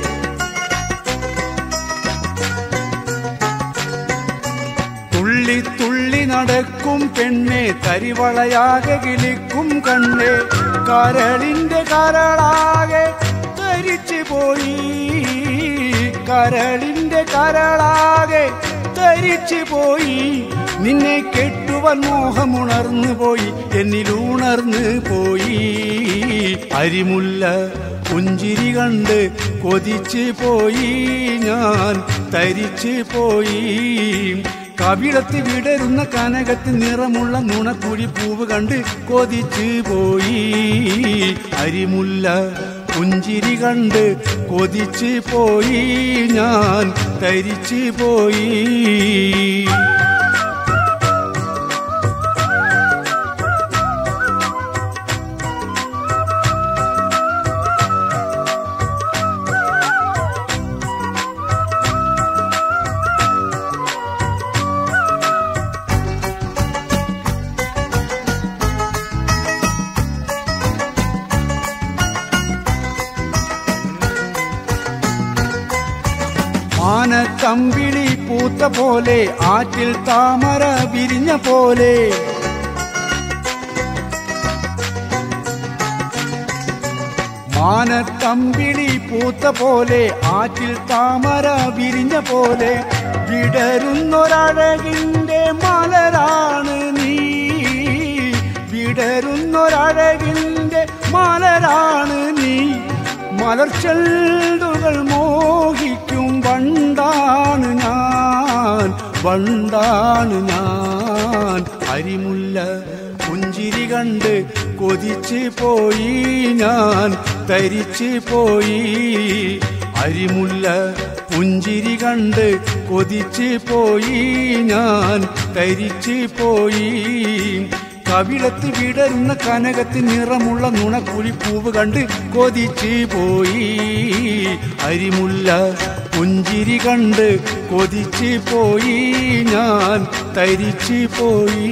തുള്ളി തുള്ളി നടക്കും പെണ്ണെ തരിവളയാകെ കിളിക്കും കണ്ണേ. കരളിന്റെ കരളാകെ തരിച്ചു പോയി. കരളിന്റെ കരളാകെ തരിച്ചു പോയി. നിന്നെ കെട്ടുവാൻ മോഹമുണർന്നു പോയി എന്നിലുണർന്നു പോയി. അരിമുല്ല പുഞ്ചിരി കണ്ട് കൊതിച്ച് പോയി ഞാൻ തരിച്ച് പോയി. കവിളത്ത് വിടരുന്ന കനകത്തിൽ നിറമുള്ള നുണക്കുഴി പൂവ് കണ്ട് കൊതിച്ച് പോയി. അരിമുല്ല പുഞ്ചിരി കണ്ട് കൊതിച്ച് പോയി ഞാൻ തരിച്ച് പോയി. മാനത്തമ്പിളി പൂത്ത പോലെ ആറ്റിൽ താമര വിരിഞ്ഞ പോലെ. മാനത്തമ്പിളി പൂത്ത പോലെ ആറ്റിൽ താമര വിരിഞ്ഞ പോലെ. വിടരുന്നൊരഴകിന്റെ മലരാണ് നീ. വിടരുന്നൊരഴകിന്റെ മലരാണ് നീ. മലർച്ചെണ്ടുകൾ മോഹിക്കും വണ്ടാണ് ഞാൻ. വണ്ടാണ് ഞാൻ. അരിമുല്ല പുഞ്ചിരി കണ്ട് കൊതിച്ച് പോയി ഞാൻ തരിച്ച് പോയി അരിമുല്ല പുഞ്ചിരി കണ്ട് കൊതിച്ച് പോയി ഞാൻ തരിച്ച് പോയി കവിളത്ത് വിടരുന്ന കനകത്തിന് നിറമുള്ള നുണക്കുഴിപ്പൂവ് കണ്ട് കൊതിച്ച് പോയി അരിമുല്ല പുഞ്ചിരി കണ്ട് കൊതിച്ച് പോയി ഞാൻ തരിച്ച് പോയി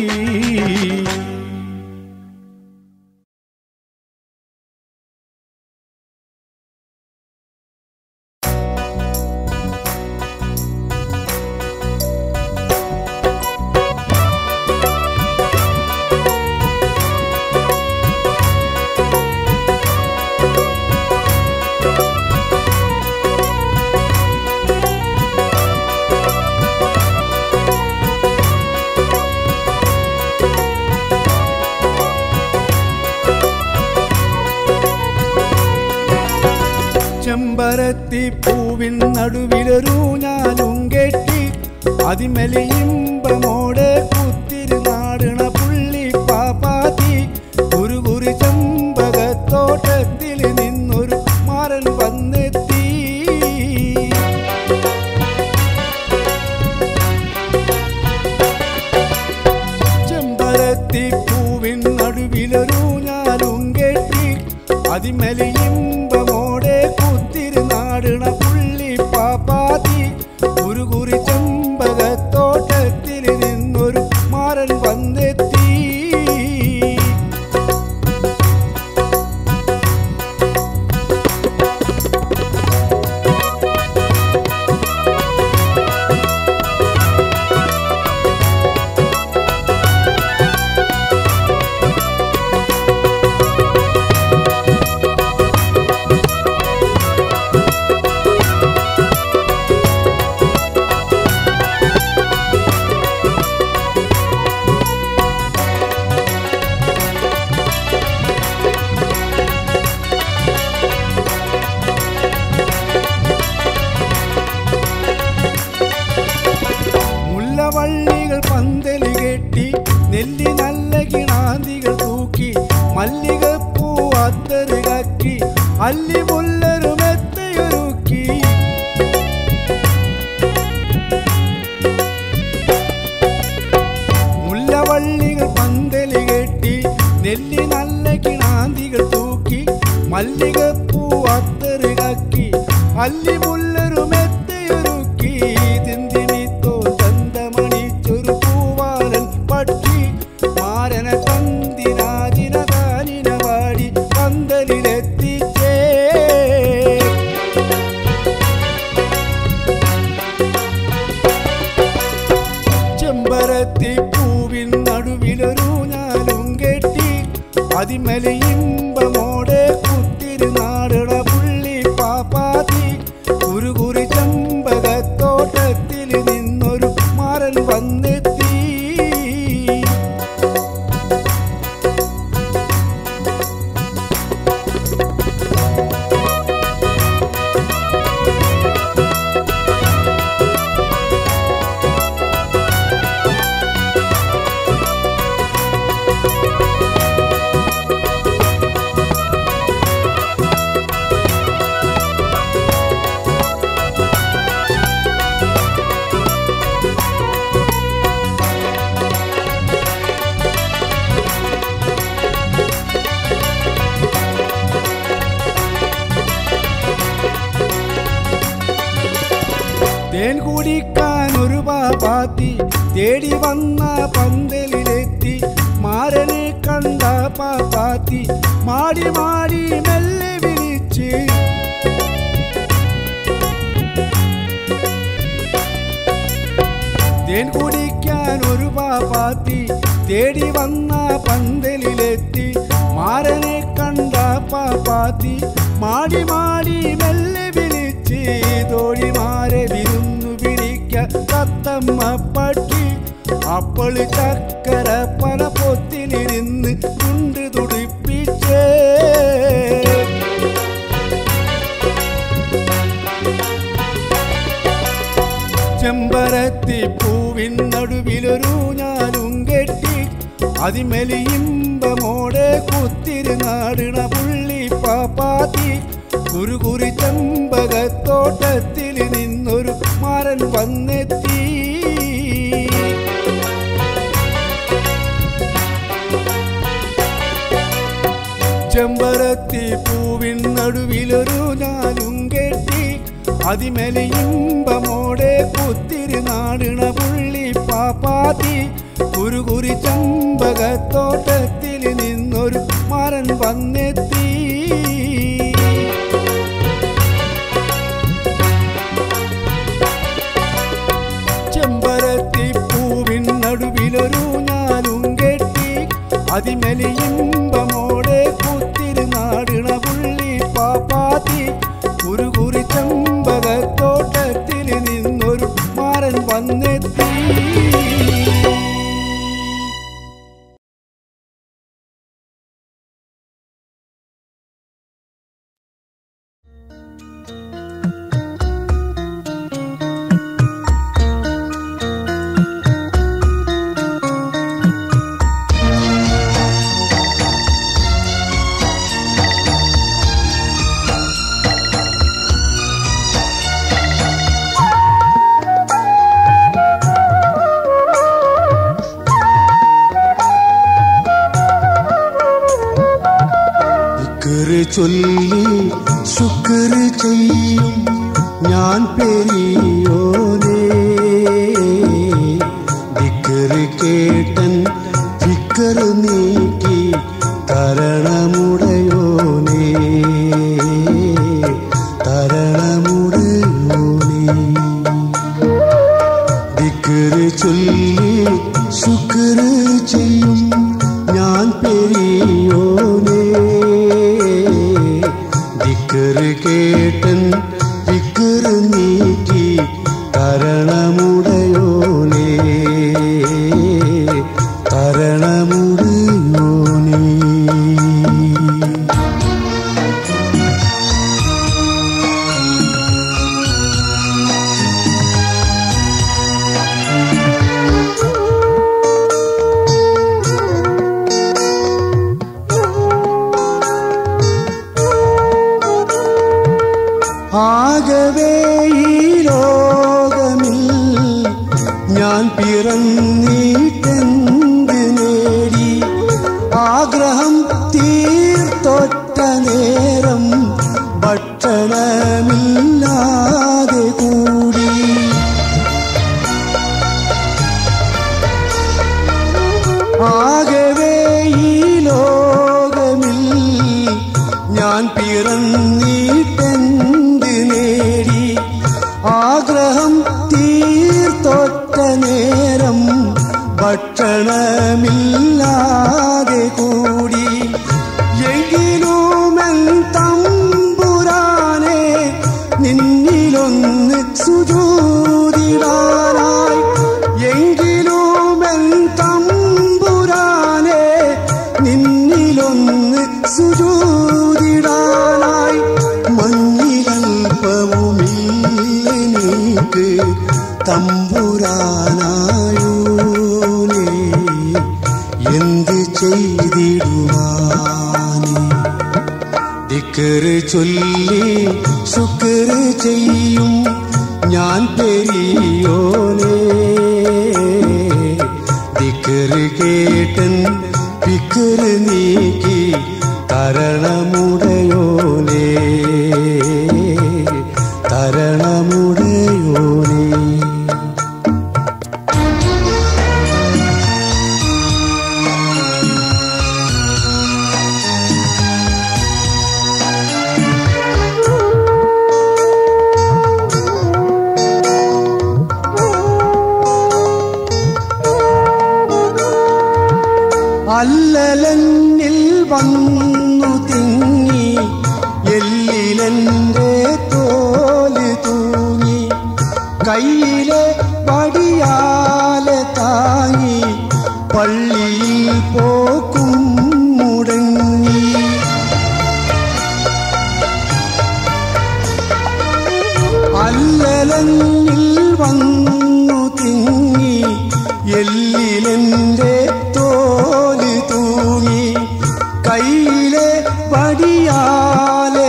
ചെമ്പരത്തിപ്പൂവിൻ നടുവിലൊരൂഞ്ഞാലും കെട്ടി അതിമലിയിമ്പമോടെ കുത്തിരുന്നാടണ പുള്ളി പാപ്പാത്തി കുറുകുറി ചെമ്പകത്തോട്ടത്തിൽ നിന്നൊരു മാരൻ വന്നെത്തി ചെമ്പരത്തിപ്പൂവിൻ നടുവിലൊരൂഞ്ഞാലും കെട്ടി അതിമലിയിമ്പമോടെ കുത്തിരുന്നാടണ പുള്ളി പാപ്പാത്തി കുറുകുറി ചെമ്പകത്തോട്ടത്തിൽ നിന്നൊരു മാരൻ വന്നെത്തി വള്ളികൾ പന്തല് കെട്ടി നെല്ലി നല്ല കിണാന്തികൾ തൂക്കി മല്ലികപ്പൂ അത്തറ് കക്കി അല്ലി മുല്ലൊരു മെത്തയൊരുക്കി മുല്ലവള്ളികൾ പന്തല് കെട്ടി നെല്ലി നല്ല കിണാന്തികൾ തൂക്കി മല്ലികപ്പൂ അത്തറ് കക്കി അല്ലി മുല്ലൊരു മെത്തയൊരുക്കി തിന്തിമിത്തോ ചന്തമണിച്ചൊരു പൂവാലൻ പട്ടി മാരന തന്തിനാദിന താനിന വാടി പന്തലിലെത്തിച്ചേ ചെമ്പരത്തിപ്പൂവിൻ നടുവിലൊരൂഞ്ഞാലും കെട്ടി അതിമലിയിമ്പമോടെ കുത്തിരുന്നാടണ പുള്ളി പാപ്പാത്തി കുറുകുറി ചെമ്പകത്തോട്ടത്തിൽ നിന്നൊരു മാരൻ വന്നെത്തി തേൻ കുടിക്കാൻ ഒരു പാപ്പാത്തി തേടി വന്ന പന്തലിലെത്തി മാരനെ കണ്ട പാപ്പാത്തി മാടി മാടി മെല്ലെ വിളിച്ച് തേൻ കുടിക്കാൻ ഒരു പാപ്പാത്തി തേടി വന്ന പന്തലിലെത്തി മാരനെ കണ്ട പാപ്പാത്തി മാടി മാടി മെല്ലെ വിളിച്ച് തോഴിമാരെ വിരുന്നു പിടിക്ക തത്തമ്മ പട്ടി അപ്പോൾ ചക്കര പന പൊത്തിലിരുന്ന് തുണ്ട് തുടിപ്പിച്ചേ ചെമ്പരത്തിപ്പൂവിൻ നടുവിലൊരൂഞ്ഞാലും കെട്ടി അതിമലിയിമ്പമോ കുത്തിരുന്നാടണ പുള്ളി പാപ്പാത്തി കുരുകുറി ചെമ്പകത്തോട്ടത്തിൽ നിന്നൊരു മാരൻ വന്നെത്തി. ചെമ്പരത്തി പൂവിൻ നടുവിലൊരു ഞാനും കെട്ടി അതിമേലെ ഇമ്പമോടെ കുത്തിരുന്നാടണ പുള്ളി പാപ്പാത്തി കുരുകുറി ചെമ്പകത്തോട്ടത്തിൽ നിന്നൊരു മാരൻ വന്നെത്തി. ചെമ്പരത്തി പൂവിൻ നടുവിലൊരു ഞാനും കെട്ടി അതിമേലെ ഇമ്പമോടെ കുത്തിരുന്നാടണ പുള്ളി പാപ്പാത്തി കുരുകുറി ചെമ്പകത്തോട്ടത്തിൽ നിന്നൊരു മാരൻ വന്നെത്തി. ചൊല്ലി ശുക്ർ ചെയ്യും ഞാൻ പെരിയോനേ, ദിക്ർ കേട്ടൻ ഫിക്ർ നീക്കി തരണമുടയോനേ, തരണമുടയോനേ. ദിക്ർ ചൊല്ലി ശുക്ർ ചെയ്യും ഞാൻ പെരിയോനേ, ദിക്ർ കേട്ടൻ ഫിക്ർ നീക്കി തരണമുടയോനേ, തരണമുടയോനേ. ആകവേ ഈ ലോകമിൽ ഞാൻ പിറന്നിട്ടെന്ത് നേടി, ആഗ്രഹം തീർത്തൊറ്റ നേരം ഭക്ഷണമില്ലാതെ കൂടി. ആകവേ ഈ ലോകമിൽ ഞാൻ പിറന്നിട്ടെന്ത് നേടി, ആഗ്രഹം തീർത്തൊറ്റ നേരം ഭക്ഷണമില്ലാതെ കൂടി. എങ്കിലുമെൻ തമ്പുരാനെ നിന്നിലൊന്ന് സുജൂദിടാനായി, എങ്കിലുമെൻ തമ്പുരാനെ നിന്നിലൊന്ന് സുജൂദിടാനായി. മഞ്ഞിലൽപ്പവുമില്ലെനിക്ക് തമ്പുരാനായോനേ, എന്ത് ചെയ്തിടുവാനേ. ദിക്ർ ചൊല്ലി ശുക്ർ ചെയ്യും ഞാൻ പെരിയോനേ, ദിക്ർ കേട്ടൻ ഫിക്ർ നീക്കി തരണമുടയോനേ, തരണമുടയോനേ. അല്ലലെന്നിൽ വന്നു തിങ്ങി, എല്ലിലെന്റെ തോല് തൂങ്ങി, കയ്യിലെ പടിയാലെ താങ്ങി പള്ളിയിൽ പോക്കും മുടങ്ങി. അല്ലലെന്നിൽ വന്നു തിങ്ങി, എല്ലിലെന്റെ തോല് തൂങ്ങി,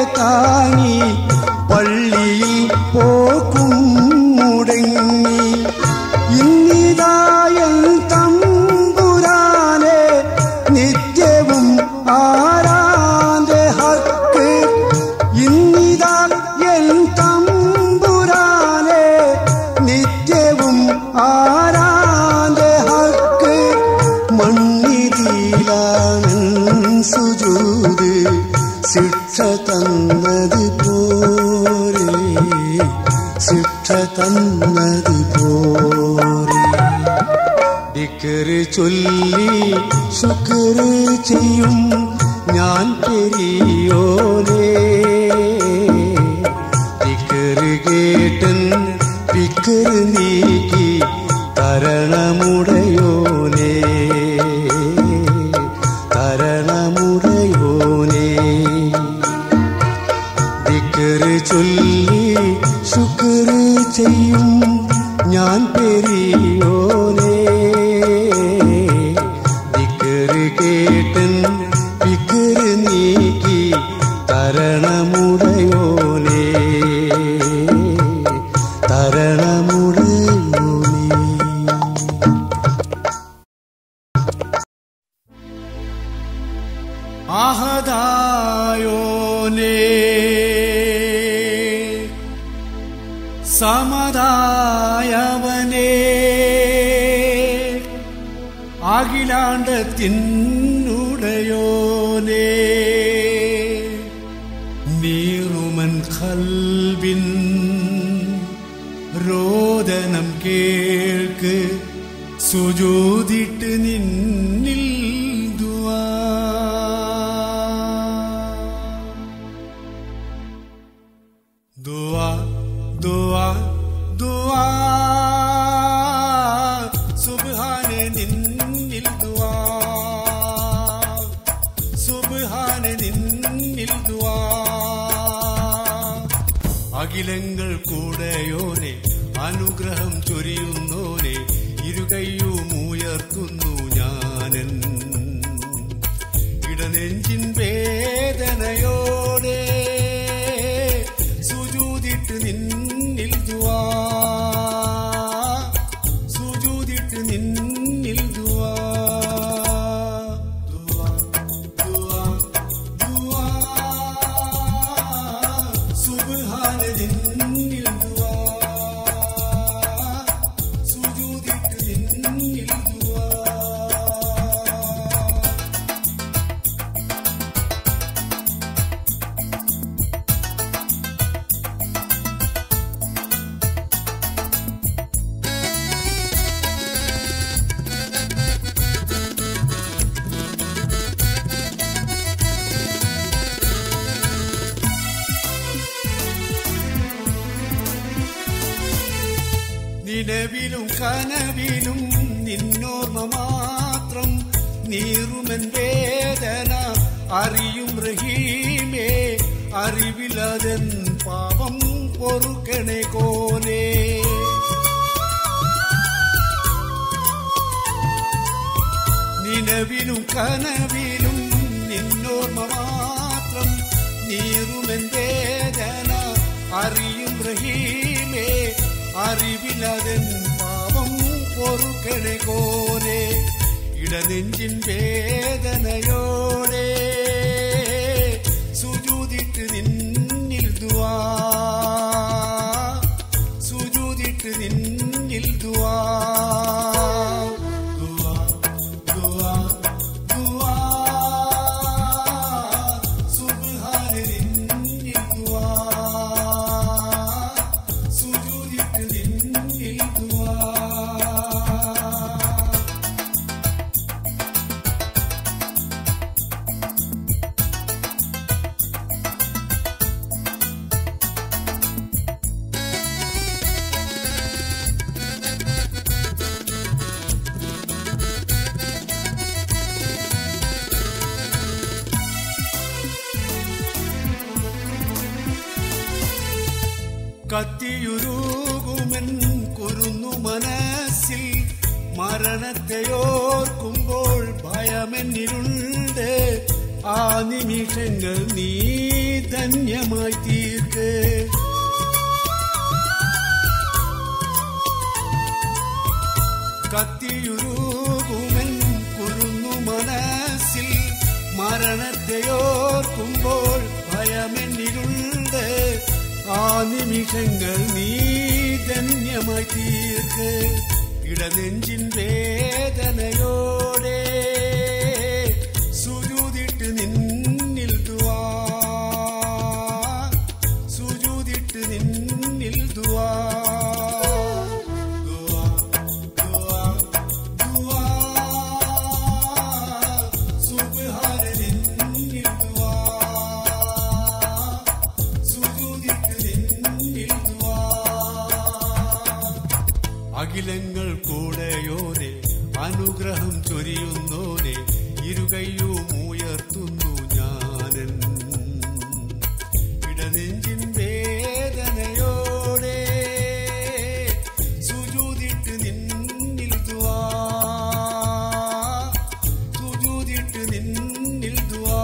താങ്ങി പള്ളിയിൽ പോക്കും മുടങ്ങി. ഇന്നിതായൻ തമ്പുരാനെ നിത്യവും ആരാന്റെ ഹക്ക്. ഇന്നിതാ എൻ തമ്പുരാനെ നിത്യവും ആരാന്റെ ഹക്ക്. മണ്ണിതിലാണ് സുജൂദ് ശിക്ഷ തന്നത് പോരെ, ശിക്ഷ തന്നത് പോരെ. ദിക്റ് ചൊല്ലി ശുക്ർ ചെയ്യും ഞാൻ പെരിയോനെ. ദിക്റ് കേട്ടൻ ഫിക്റ് നീക്കി തരണമുടയോനെ, തരണമുടയോനെ. ദിക്റ് ചൊല്ലി ശുക്ർ ചെയ്യും ഞാൻ പെരിയോനെ. ദിക്റ് കേട്ടൻ ഫിക്റ് നീക്കി തരണമുടയോനെ, തരണമുടയോനെ. അഹദായോനേ സമദായവനേ അഖിലാണ്ടത്തിനുടയോനേ നീറുമൻ ഖൽബിൻ രോദനം കേൾക്ക് സുജൂദിട്ട് നിന്നിൽ ദുആ. ദുആ ദുആ ദുആ സുബ്ഹാനെ നിന്നിൽ ദുആ, സുബ്ഹാനെ നിന്നിൽ ദുആ. അഖിലങ്ങൾ കൂടെയോനെ അനുഗ്രഹം ചൊരിയുന്നോനെ ഇരുകൈയും ഉയർത്തുന്നു ഞാനൻ ഇടനെഞ്ചിൻ വേദനയോടെ സുജൂദിട്ട് നിന്നിൽ ദുആ, സുജൂദിട്ട് നിന്നിൽ ദുആ. ദുആ ദുആ ദുആ സുബ്ഹാനെ നിന്നിൽ ദുആ, സുജൂദിട്ട് നിന്നിൽ ദുആ. നിലവിലും കനവിലും നിന്നോർമ്മ മാത്രം നീറുമൻ വേദന അറിയും റഹീമേ. അറിവിലതൻ പാപം പൊറുക്കണേ കോനേ. നിലവിലും കനവിലും നിന്നോർമ്മ മാത്രം നീറുമൻ വേദന അറിയും റഹീമേ. അറിവിലതൻ പാപം പൊറുക്കണേ കോനേ. ഇടനെഞ്ചിൻ വേദനയോടെ സുജൂദിട്ട് നിന്നിൽ ദുആ, സുജൂദിട്ട് നിന്നിൽ ദുആ. ദുആ ദുആ ദുആ സുബ്ഹാനെ നിന്നിൽ ദുആ, സുജൂദിട്ട് നിന്നിൽ ദുആ. കത്തിയുരുകുമൻ കുരുന്നു മനസ്സിൽ മരണത്തെയോർക്കുമ്പോൾ ഭയമെന്നിലുണ്ട്. ആ നിമിഷങ്ങൾ നീ ധന്യമായി തീർക്ക്. കത്തിയുരുകുമൻ കുരുന്നു മനസ്സിൽ മരണത്തെയോർക്കുമ്പോൾ ഭയമെന്നിലുണ്ട്. ആ നിമിഷങ്ങൾ നീ ധന്യമായി തീർക്ക്. ഇടനെഞ്ചിൻ വേദനയോടെ സുജൂദിട്ട് നിന്നിൽ ദുആ, സുജൂദിട്ട് നിന്നിൽ ദുആ. അഖിലങ്ങൾ കൂടെയോനെ അനുഗ്രഹം ചൊരിയുന്നോനെ ഇരുകൈയും ഉയർത്തുന്നു ഞാനൻ. ഇടനെഞ്ചിൻ വേദനയോടെ സുജൂദിട്ട് നിന്നിൽ ദുആ, സുജൂദിട്ട് നിന്നിൽ ദുആ.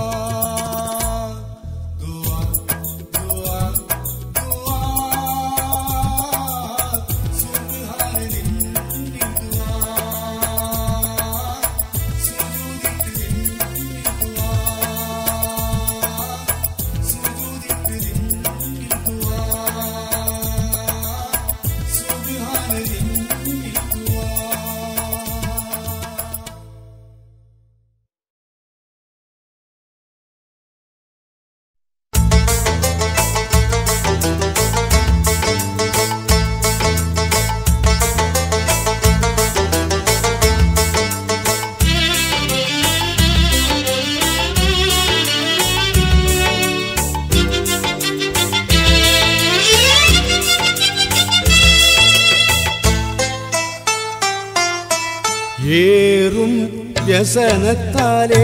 ഏറും വ്യസനത്താലേ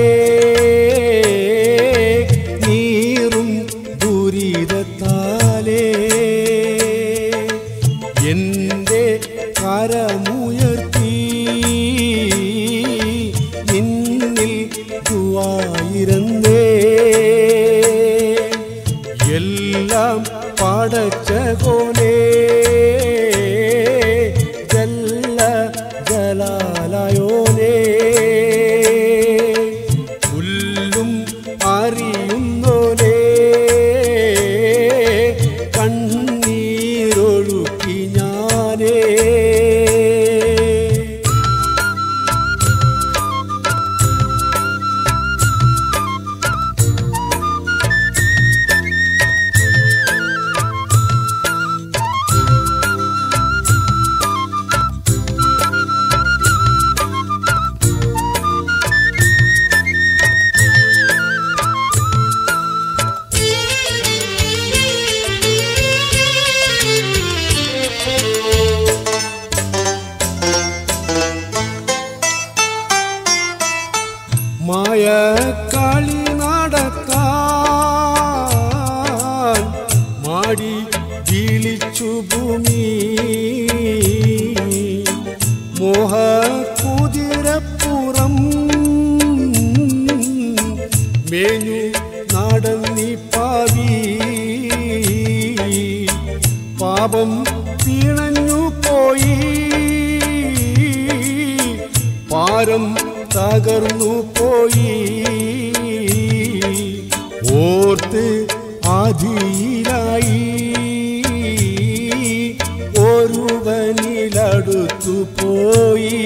നീറും ദുരിതത്താലേ എന്റെ കരമുയർത്തി നിന്നിൽ ദുആയിരുന്നേ. എല്ലാം പടച്ചകോനേ ജലാലയോനേ, പുല്ലും അറിയുന്നോനേ കണ്ണീരൊഴുക്കി ഞാനേ. മായക്കളി നടത്താൻ മാടി വിളിച്ചു ഭൂമി, മോഹക്കുതിരപ്പുറം മേഞ്ഞു നടന്നി പാവി. പാപം പിണഞ്ഞു പോയി പാരം തകർന്നു പോയി. ഓർത്ത് ആധിയിലായി ഒരുവനിലടുത്തു പോയി.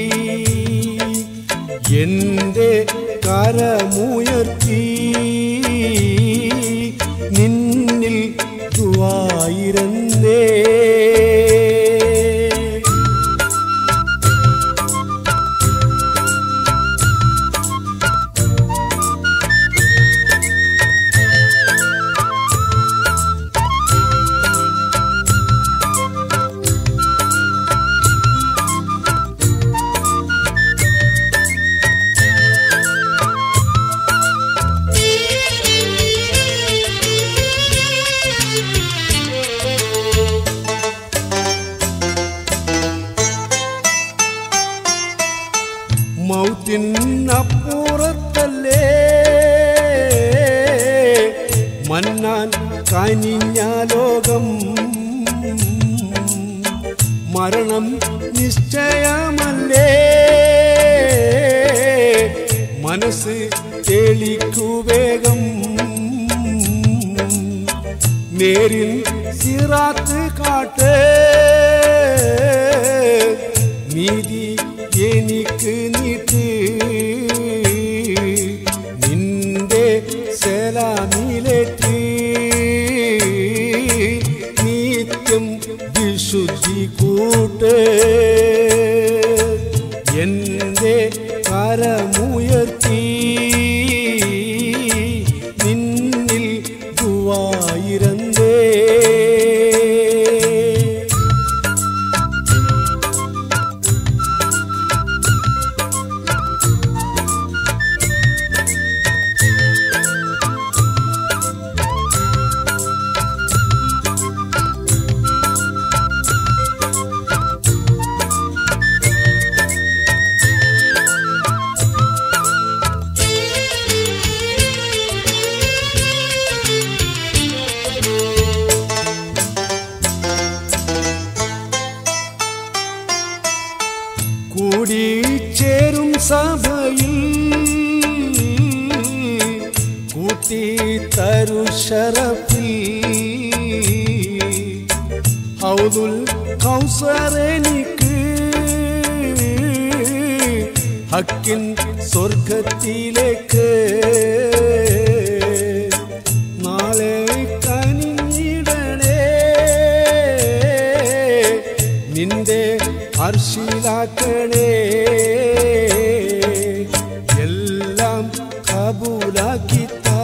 എന്റെ കരമുയർത്തി നിന്നിൽ ദുആയിരുന്നേ. മന്നാൻ കനിഞ്ഞ ലോകം മരണം നിശ്ചയമല്ലേ മനസ്സ് തെളിക്കു വേഗം നേരിൻ സിറാത്ത് കാട്ട് നീതി എനിക്ക് നീട്ട് നിന്റെ സലാമിലേറ്റ് നിത്യം വിശുദ്ധി കൂട്ട് എന്റെ കരമുയർത്തി നിന്നിൽ ദുആയിരന്തേ കൂടിച്ചേരും സഭയിൽ കൂട്ടിത്തരു ശറഫിൽ ഹൗദുൽ കൗസറെനിക്ക് ഹക്കിൻ സ്വർഗത്തിലേക്ക് നാളെ കനിഞ്ഞിടണേ നിന്റെ അർശിലാക്കണേ എല്ലാം കബൂലാക്കിത്താ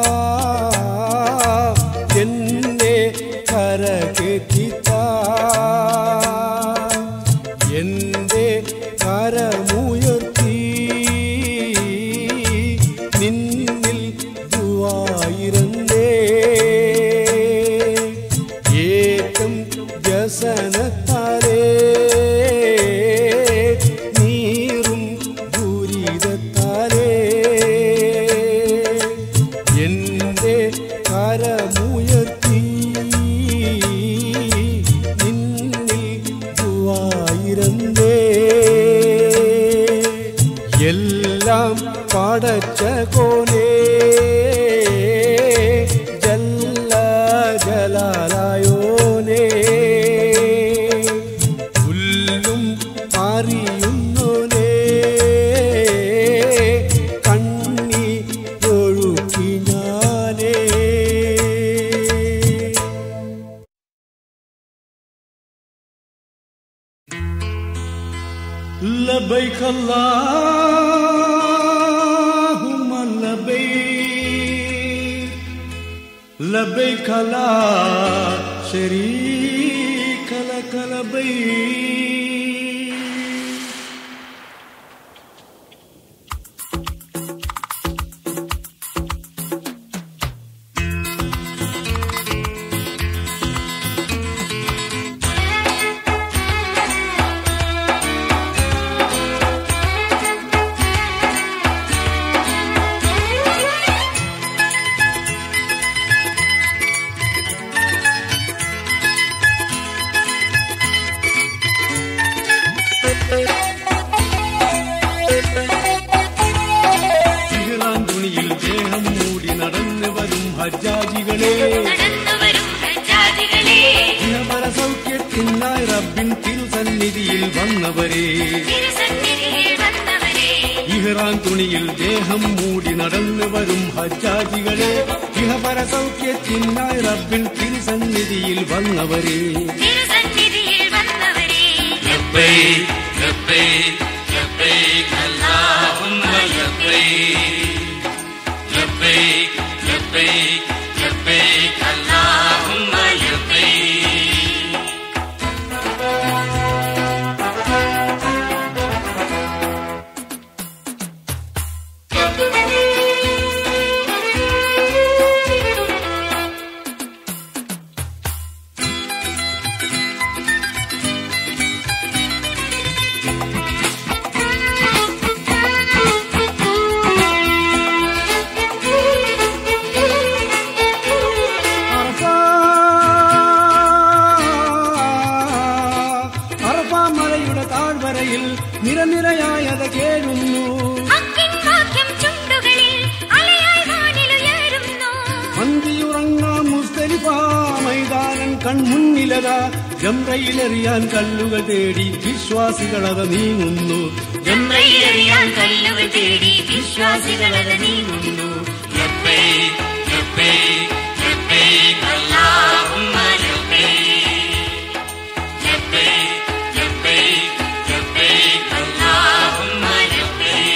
എന്നെ കരകേറ്റിത്താ എന്റെ കരമുയർത്തി നിന്നിൽ ദുആയിരന്തേ ഏകം വ്യസനത്താലേ നീറും ദുരിതത്താലേ എന്റെ കരമുയർത്തി നിന്നിൽ ദുആയിരന്തേ എല്ലാം പടച്ച കോനേ ജല്ല ജലാലായോനേ ഉല്ലും അറിയുന്നോനേ കണ്ണീരൊഴുക്കി ഞാനേ ലബൈക അല്ലാഹുമ്മ ലബൈക ലബൈക ലാ ശരീക ലക ലബൈക ഹജ്ജാജികളെ ഇഹപര സൗഖ്യത്തിനായി റബ്ബിൻ തിരുസന്നിധിയിൽ വന്നവരെ ഇഹ്റാൻ തുണിയിൽ ദേഹം മൂടി നടന്നു വരും ഹജ്ജാജികളെ ഇഹപര സൗഖ്യത്തിനായി റബ്ബിൻ തിരുസന്നിധിയിൽ വന്നവരെ ലബ്ബൈക് ലബ്ബൈക് ലബ്ബൈക് അല്ലാഹുമ്മ ലബ്ബൈക് ലബ്ബൈക് ലബ്ബൈക് ലബ്ബൈക് അല്ലാഹുമ്മ ലബ്ബൈക് നിരനിരയായത് കേഴുന്നു. മന്തിയുറങ്ങാം മുസ്തലിഫ മൈതാനം കൺമുന്നിലതാ. ജംറയിലെറിയാൻ കല്ലുകൾ തേടി വിശ്വാസികളത നീങ്ങുന്നു. ജംറയിലെറിയാൻ കല്ലുകൾ തേടി വിശ്വാസികളത നീങ്ങുന്നു. ലബ്ബൈക് ലബ്ബൈക് ലബ്ബൈക് അല്ലാഹുമ്മ ലബ്ബൈക് ലബ്ബൈക് ലബ്ബൈക് ലബ്ബൈക് അല്ലാഹുമ്മ ലബ്ബൈക്.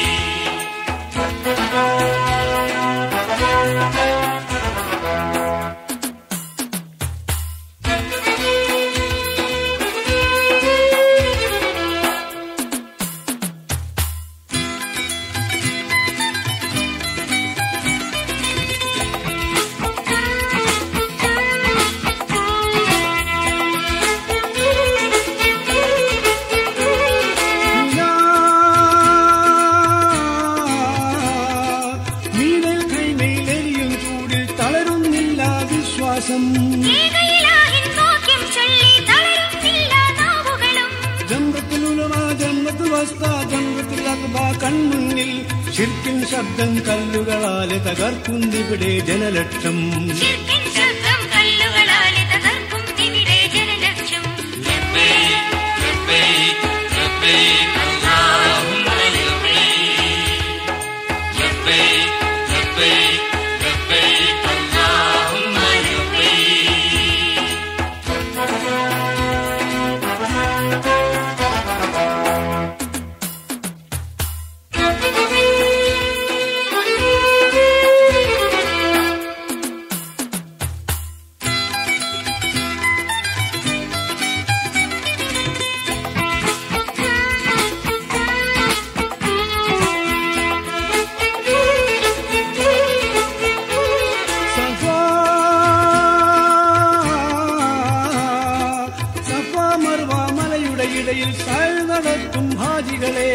കൺമുന്നിൽ ശിർക്കിൻ ശബ്ദം കല്ലുകളാലെ തകർക്കുന്നിവിടെ ജനലക്ഷം. ഇടയിൽ സാൽ നടത്തും ഹാജികളെ,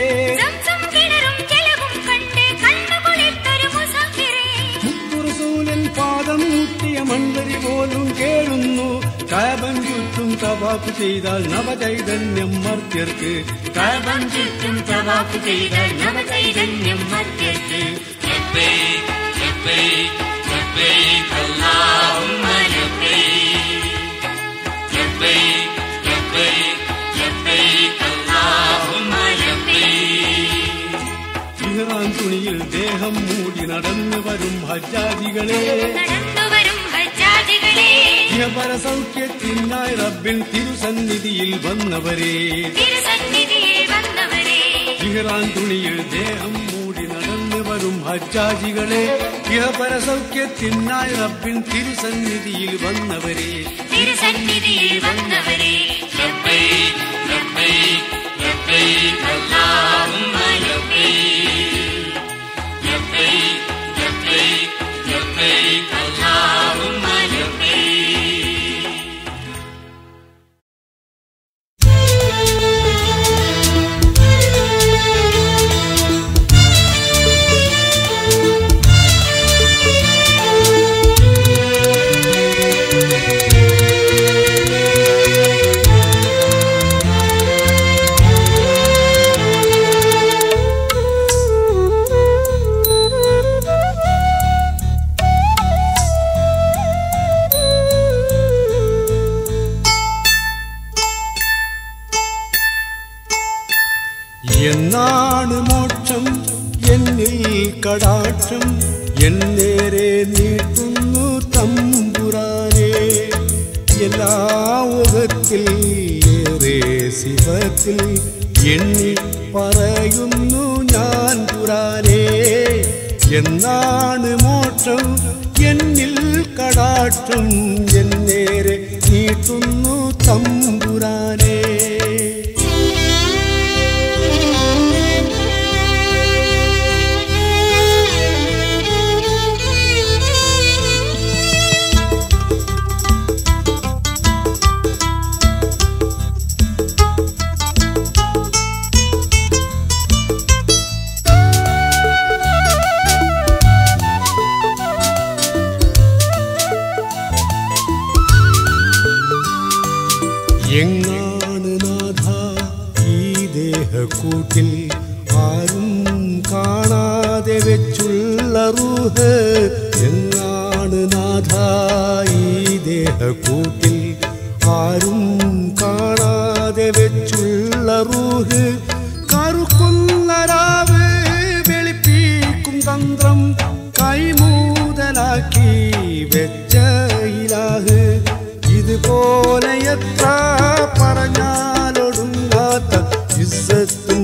മുത്തുറസൂലൻ പാദം മുട്ടിയ മണ്ടരി പോലും കേഴുന്നു. കാബൻ ചുറ്റും തവാഫ് ചെയ്താൽ നവചൈതന്യം മർത്യർക്ക്, കാബൻ ചുറ്റും തവാഫ് ചെയ്താൽ നവചൈതന്യം മർത്യർക്ക്. ലബ്ബൈക് ലബ്ബൈക് ലബ്ബൈക് അല്ലാഹുമ്മ ലബ്ബൈക് ലബ്ബൈക് ലബ്ബൈക് ലബ്ബൈക് അല്ലാഹുമ്മ ലബ്ബൈക്. ഇഹ്റാം തുണിയിൽ ദേഹം മൂടി നടന്നു വരും ഹജ്ജാജികളെ, ഇഹപര സൗഖ്യത്തിനായി റബ്ബിൻ തിരുസന്നിധിയിൽ വന്നവരെ, ഇഹ്റാം തുണിയിൽ ദേഹം മൂടി നടന്നു വരും ഹജ്ജാജികളെ, ഇഹപര സൗഖ്യത്തിനായി റബ്ബിൻ തിരുസന്നിധിയിൽ വന്നവരെ, തിരുസന്നിധിയിൽ വന്നവരെ. ലബ്ബൈക് ലബ്ബൈക് ലബ്ബൈക് അല്ലാഹുമ്മ ലബ്ബൈക് ലബ്ബൈക് ലബ്ബൈക് ലബ്ബൈക് അല്ലാഹുമ്മ ലബ്ബൈക്. എന്നാണ് മോക്ഷം എന്നിൽ കടാക്ഷം എന്നേരെ നീട്ടുന്നു തമ്പുരാനെ, എല്ലാ ഉലകത്തിൽ ഏറെ സിഫത്തിൽ എണ്ണി പറയുന്നു ഞാൻ പുരാനേ. എന്നാണ് മോക്ഷം എന്നിൽ കടാക്ഷം എന്നേരെ നീട്ടുന്നു തമ്പുരാനെ. എങ്ങാണ് നാഥ ഈ ദേഹ കൂട്ടിൽ ആരും കാണാതെ വെച്ചുള്ള റൂഹ് എങ്ങാണ് നാഥ ഈ ദേഹക്കൂട്ടിൽ ആരും കാണാതെ വെച്ചുള്ള റൂഹ് കറുക്കുന്ന രാവ് വെളുപ്പിക്കും തന്ത്രം കൈമൂതലാക്കി വെച്ച ഇലാഹ് ഇതുപോലെ എത്ര പറഞ്ഞാലൊടുങ്ങാത്ത ഇസ്സത്തും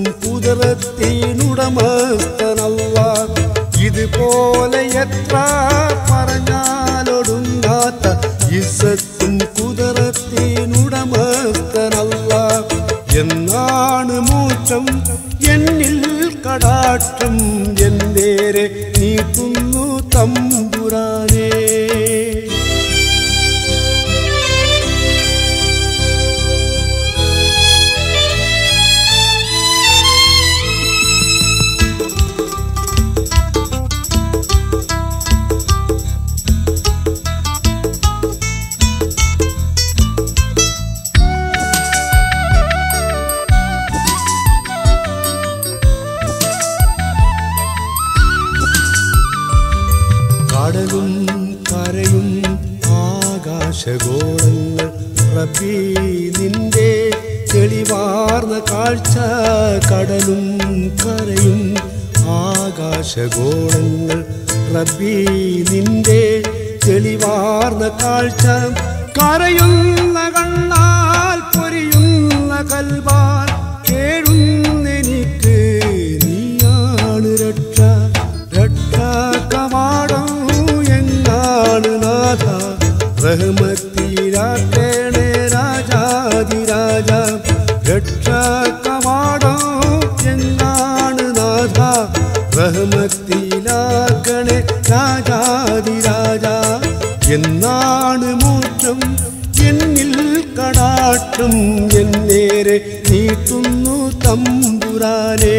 കുദറത്തിനുടമസ്ഥനല്ലാഹ് ഇതുപോലെ എത്ര പറഞ്ഞാലൊടുങ്ങാത്ത ഇസ്സത്തും കുദറത്തിനുടമസ്ഥനല്ലാഹ് എന്നാണ് മോക്ഷം എന്നിൽ കടാക്ഷം എന്നേരെ നീട്ടുന്നു തമ്പുരാനേ കടലും കരയും ആകാശഗോളങ്ങൾ റബ്ബി നിന്റെ തെളിവാർന്ന കാഴ്ച കടലും കരയും ആകാശഗോളങ്ങൾ റബ്ബി നിന്റെ തെളിവാർന്ന കാഴ്ച കരയുന്ന കണ്ണാൽ പൊരിയുന്ന കൽബാൽ കേഴുന്നെനിക്ക് നീയാണ് രക്ഷ രക്ഷാകവാടം എങ്ങാണ് നാഥ റഹ്മത്തിലാക്കണേ രാജാതിരാജ രക്ഷാകവാടം എങ്ങാണ് നാഥ റഹ്മത്തിലാക്കണേ രാജാതിരാജ എന്നാണ് മോക്ഷം എന്നിൽ കടാക്ഷം എന്നേരെ നീട്ടുന്നു തമ്പുരാനേ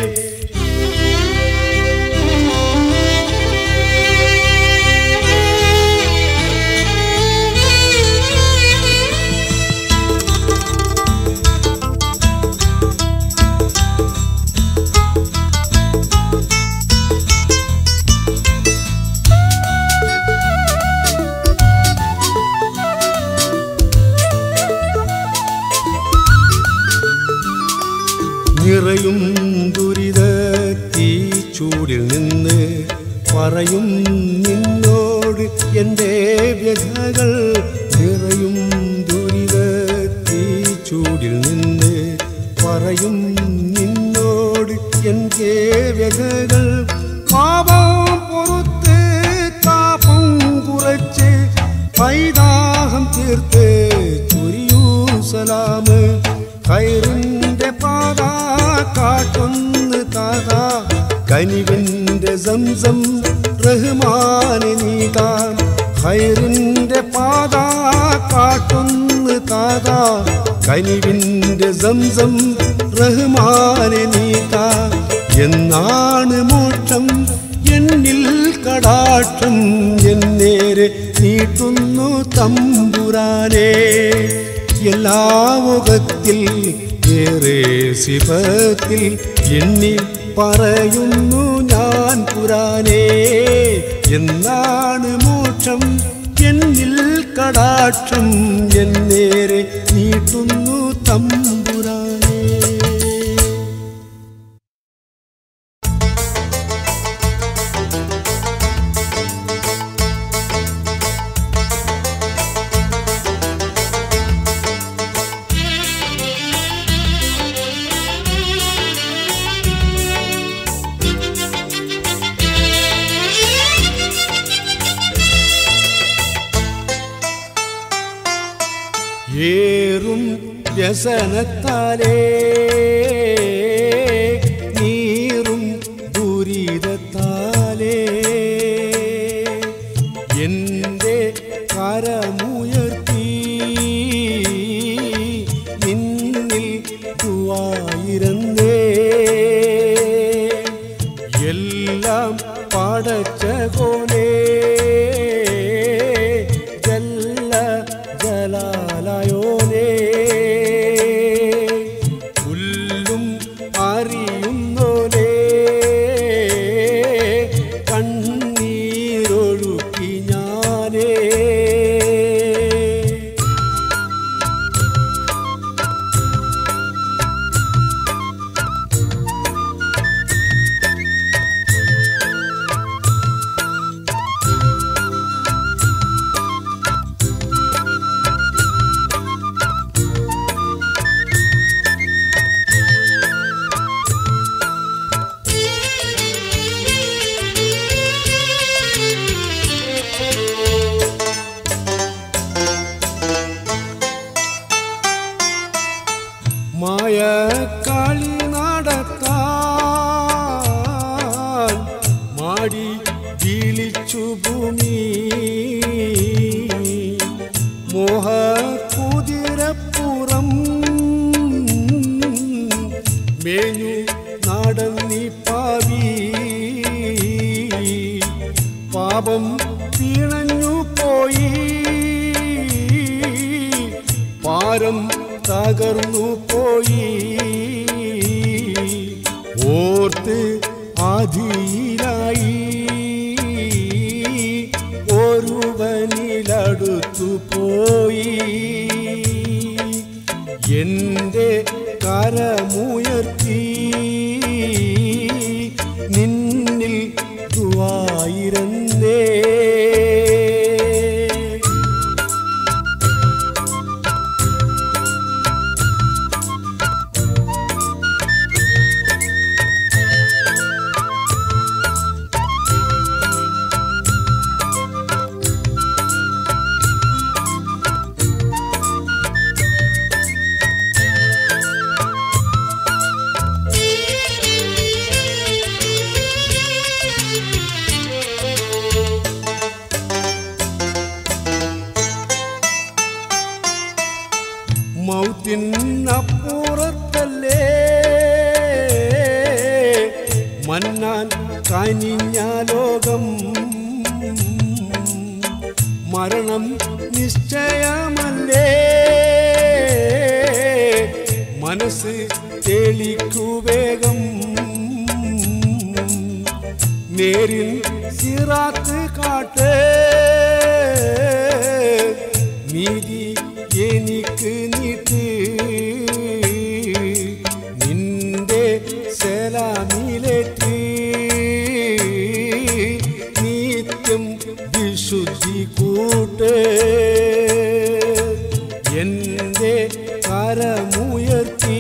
നിറയും ദുരിത തീച്ചൂടിൽ നിന്ന് പറയും നിന്നോട് എൻ്റെ വ്യഥകൾ നിറയും ദുരിത തീച്ചൂടിൽ നിന്ന് പറയും നിന്നോട് എൻ്റെ വ്യഥകൾ പാപം പുറത്ത് താപം കുറച്ച് പൈതാഹം തീർത്ത് ചൊരിയൂ സലാമ് ഖൈറിന്റെ പാത കാട്ടുന്ന താത കനിവിന്റെ സംസം റഹ്മാനെ നീതാൻ ഖൈറിന്റെ പാത കാട്ടുന്ന താത കനിവിന്റെ സംസം റഹ്മാനെ നീതാ എന്നാണ് മോക്ഷം എന്നിൽ കടാക്ഷം എന്നേരെ നീട്ടുന്നു തമ്പുരാനേ എല്ലാ മുഖത്തിൽ ഏറെ സിഫത്തിൽ എണ്ണി പറയുന്നു ഞാൻ പുരാനേ എന്നാണ് മോക്ഷം എന്നിൽ കടാക്ഷം എന്നേരെ നീട്ടുന്നു തമ്പുരാനേ ഏറും വ്യസനത്താലേ നീറും ദുരിതത്താലേ എൻ്റെ കരമുയർത്തി നിന്നിൽ ദുആയിരുന്നേ എല്ലാം പടച്ച കോനേ ജല്ല ജലാലയോനേ പുല്ലും മോഹക്കുതിരപ്പുറം മേഞ്ഞു നടന്നി പാവി പാപം പിണഞ്ഞു പോയി പാരം തകർന്നു പോയി ഓർത്ത് ആധിയിലായി ഒരുവനിലടുത്തു പോയി എന്റെ കരമുയർത്തി നിന്നിൽ ദുആയിരുന്നേ മൗത്തിനപ്പുറത്തല്ലേ മന്നാൻ കനിഞ്ഞ ലോകം മരണം നിശ്ചയമല്ലേ മനസ്സ് തെളിക്കു വേഗം നേരിൻ സിറാത്ത് കാട്ട് നീതി എനിക്ക് നീട്ട് നിന്റെ സലാമിലേറ്റ് നിത്യം വിശുദ്ധി കൂട്ട് എന്റെ കരമുയർത്തി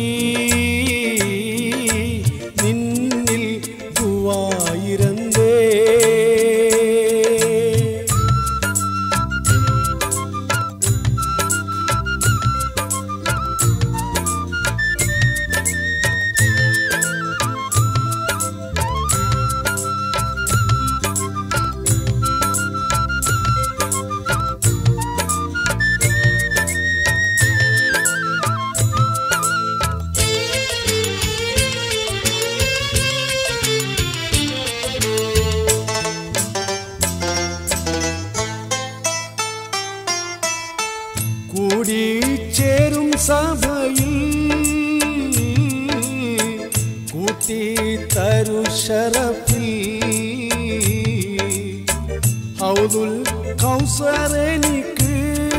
നിന്നിൽ ദുആയിരുന്നേ കൂടിച്ചേരും സഭയിൽ കൂട്ടിത്തരു ശറഫിൽ ഹൗദുൽ കൗസറെനിക്ക്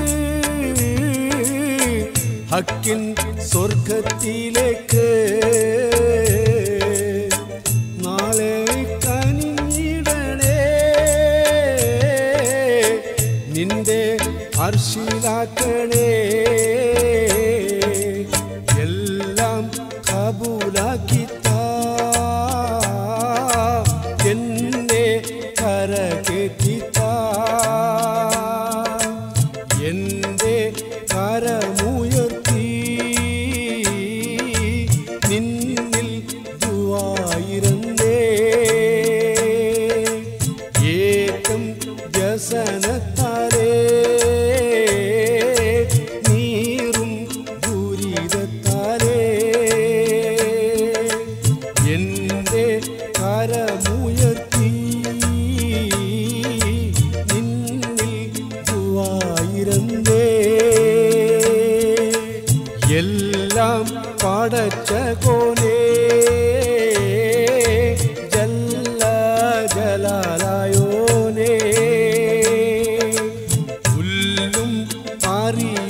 ഹക്കിൻ സ്വർഗത്തിലേക്ക് നാളെ കനിഞ്ഞിടണേ നിന്റെ അർശിലാക്കണേ എല്ലാം കബൂലാക്കിത്താ എന്നെ കരകേറ്റിത്താ എന്റെ കരമുയർത്തി നിന്നിൽ ദുആയിരുന്നേ ഏകം വ്യസനത്താലേ നീറും ദുരിതത്താലേ എന്റെ കരമുയർത്തി നിന്നിൽ ദുആയിരുന്നേ എല്ലാം പടച്ച കോനേ ജല്ല ജലാലായോനേ പുല്ലും പാറി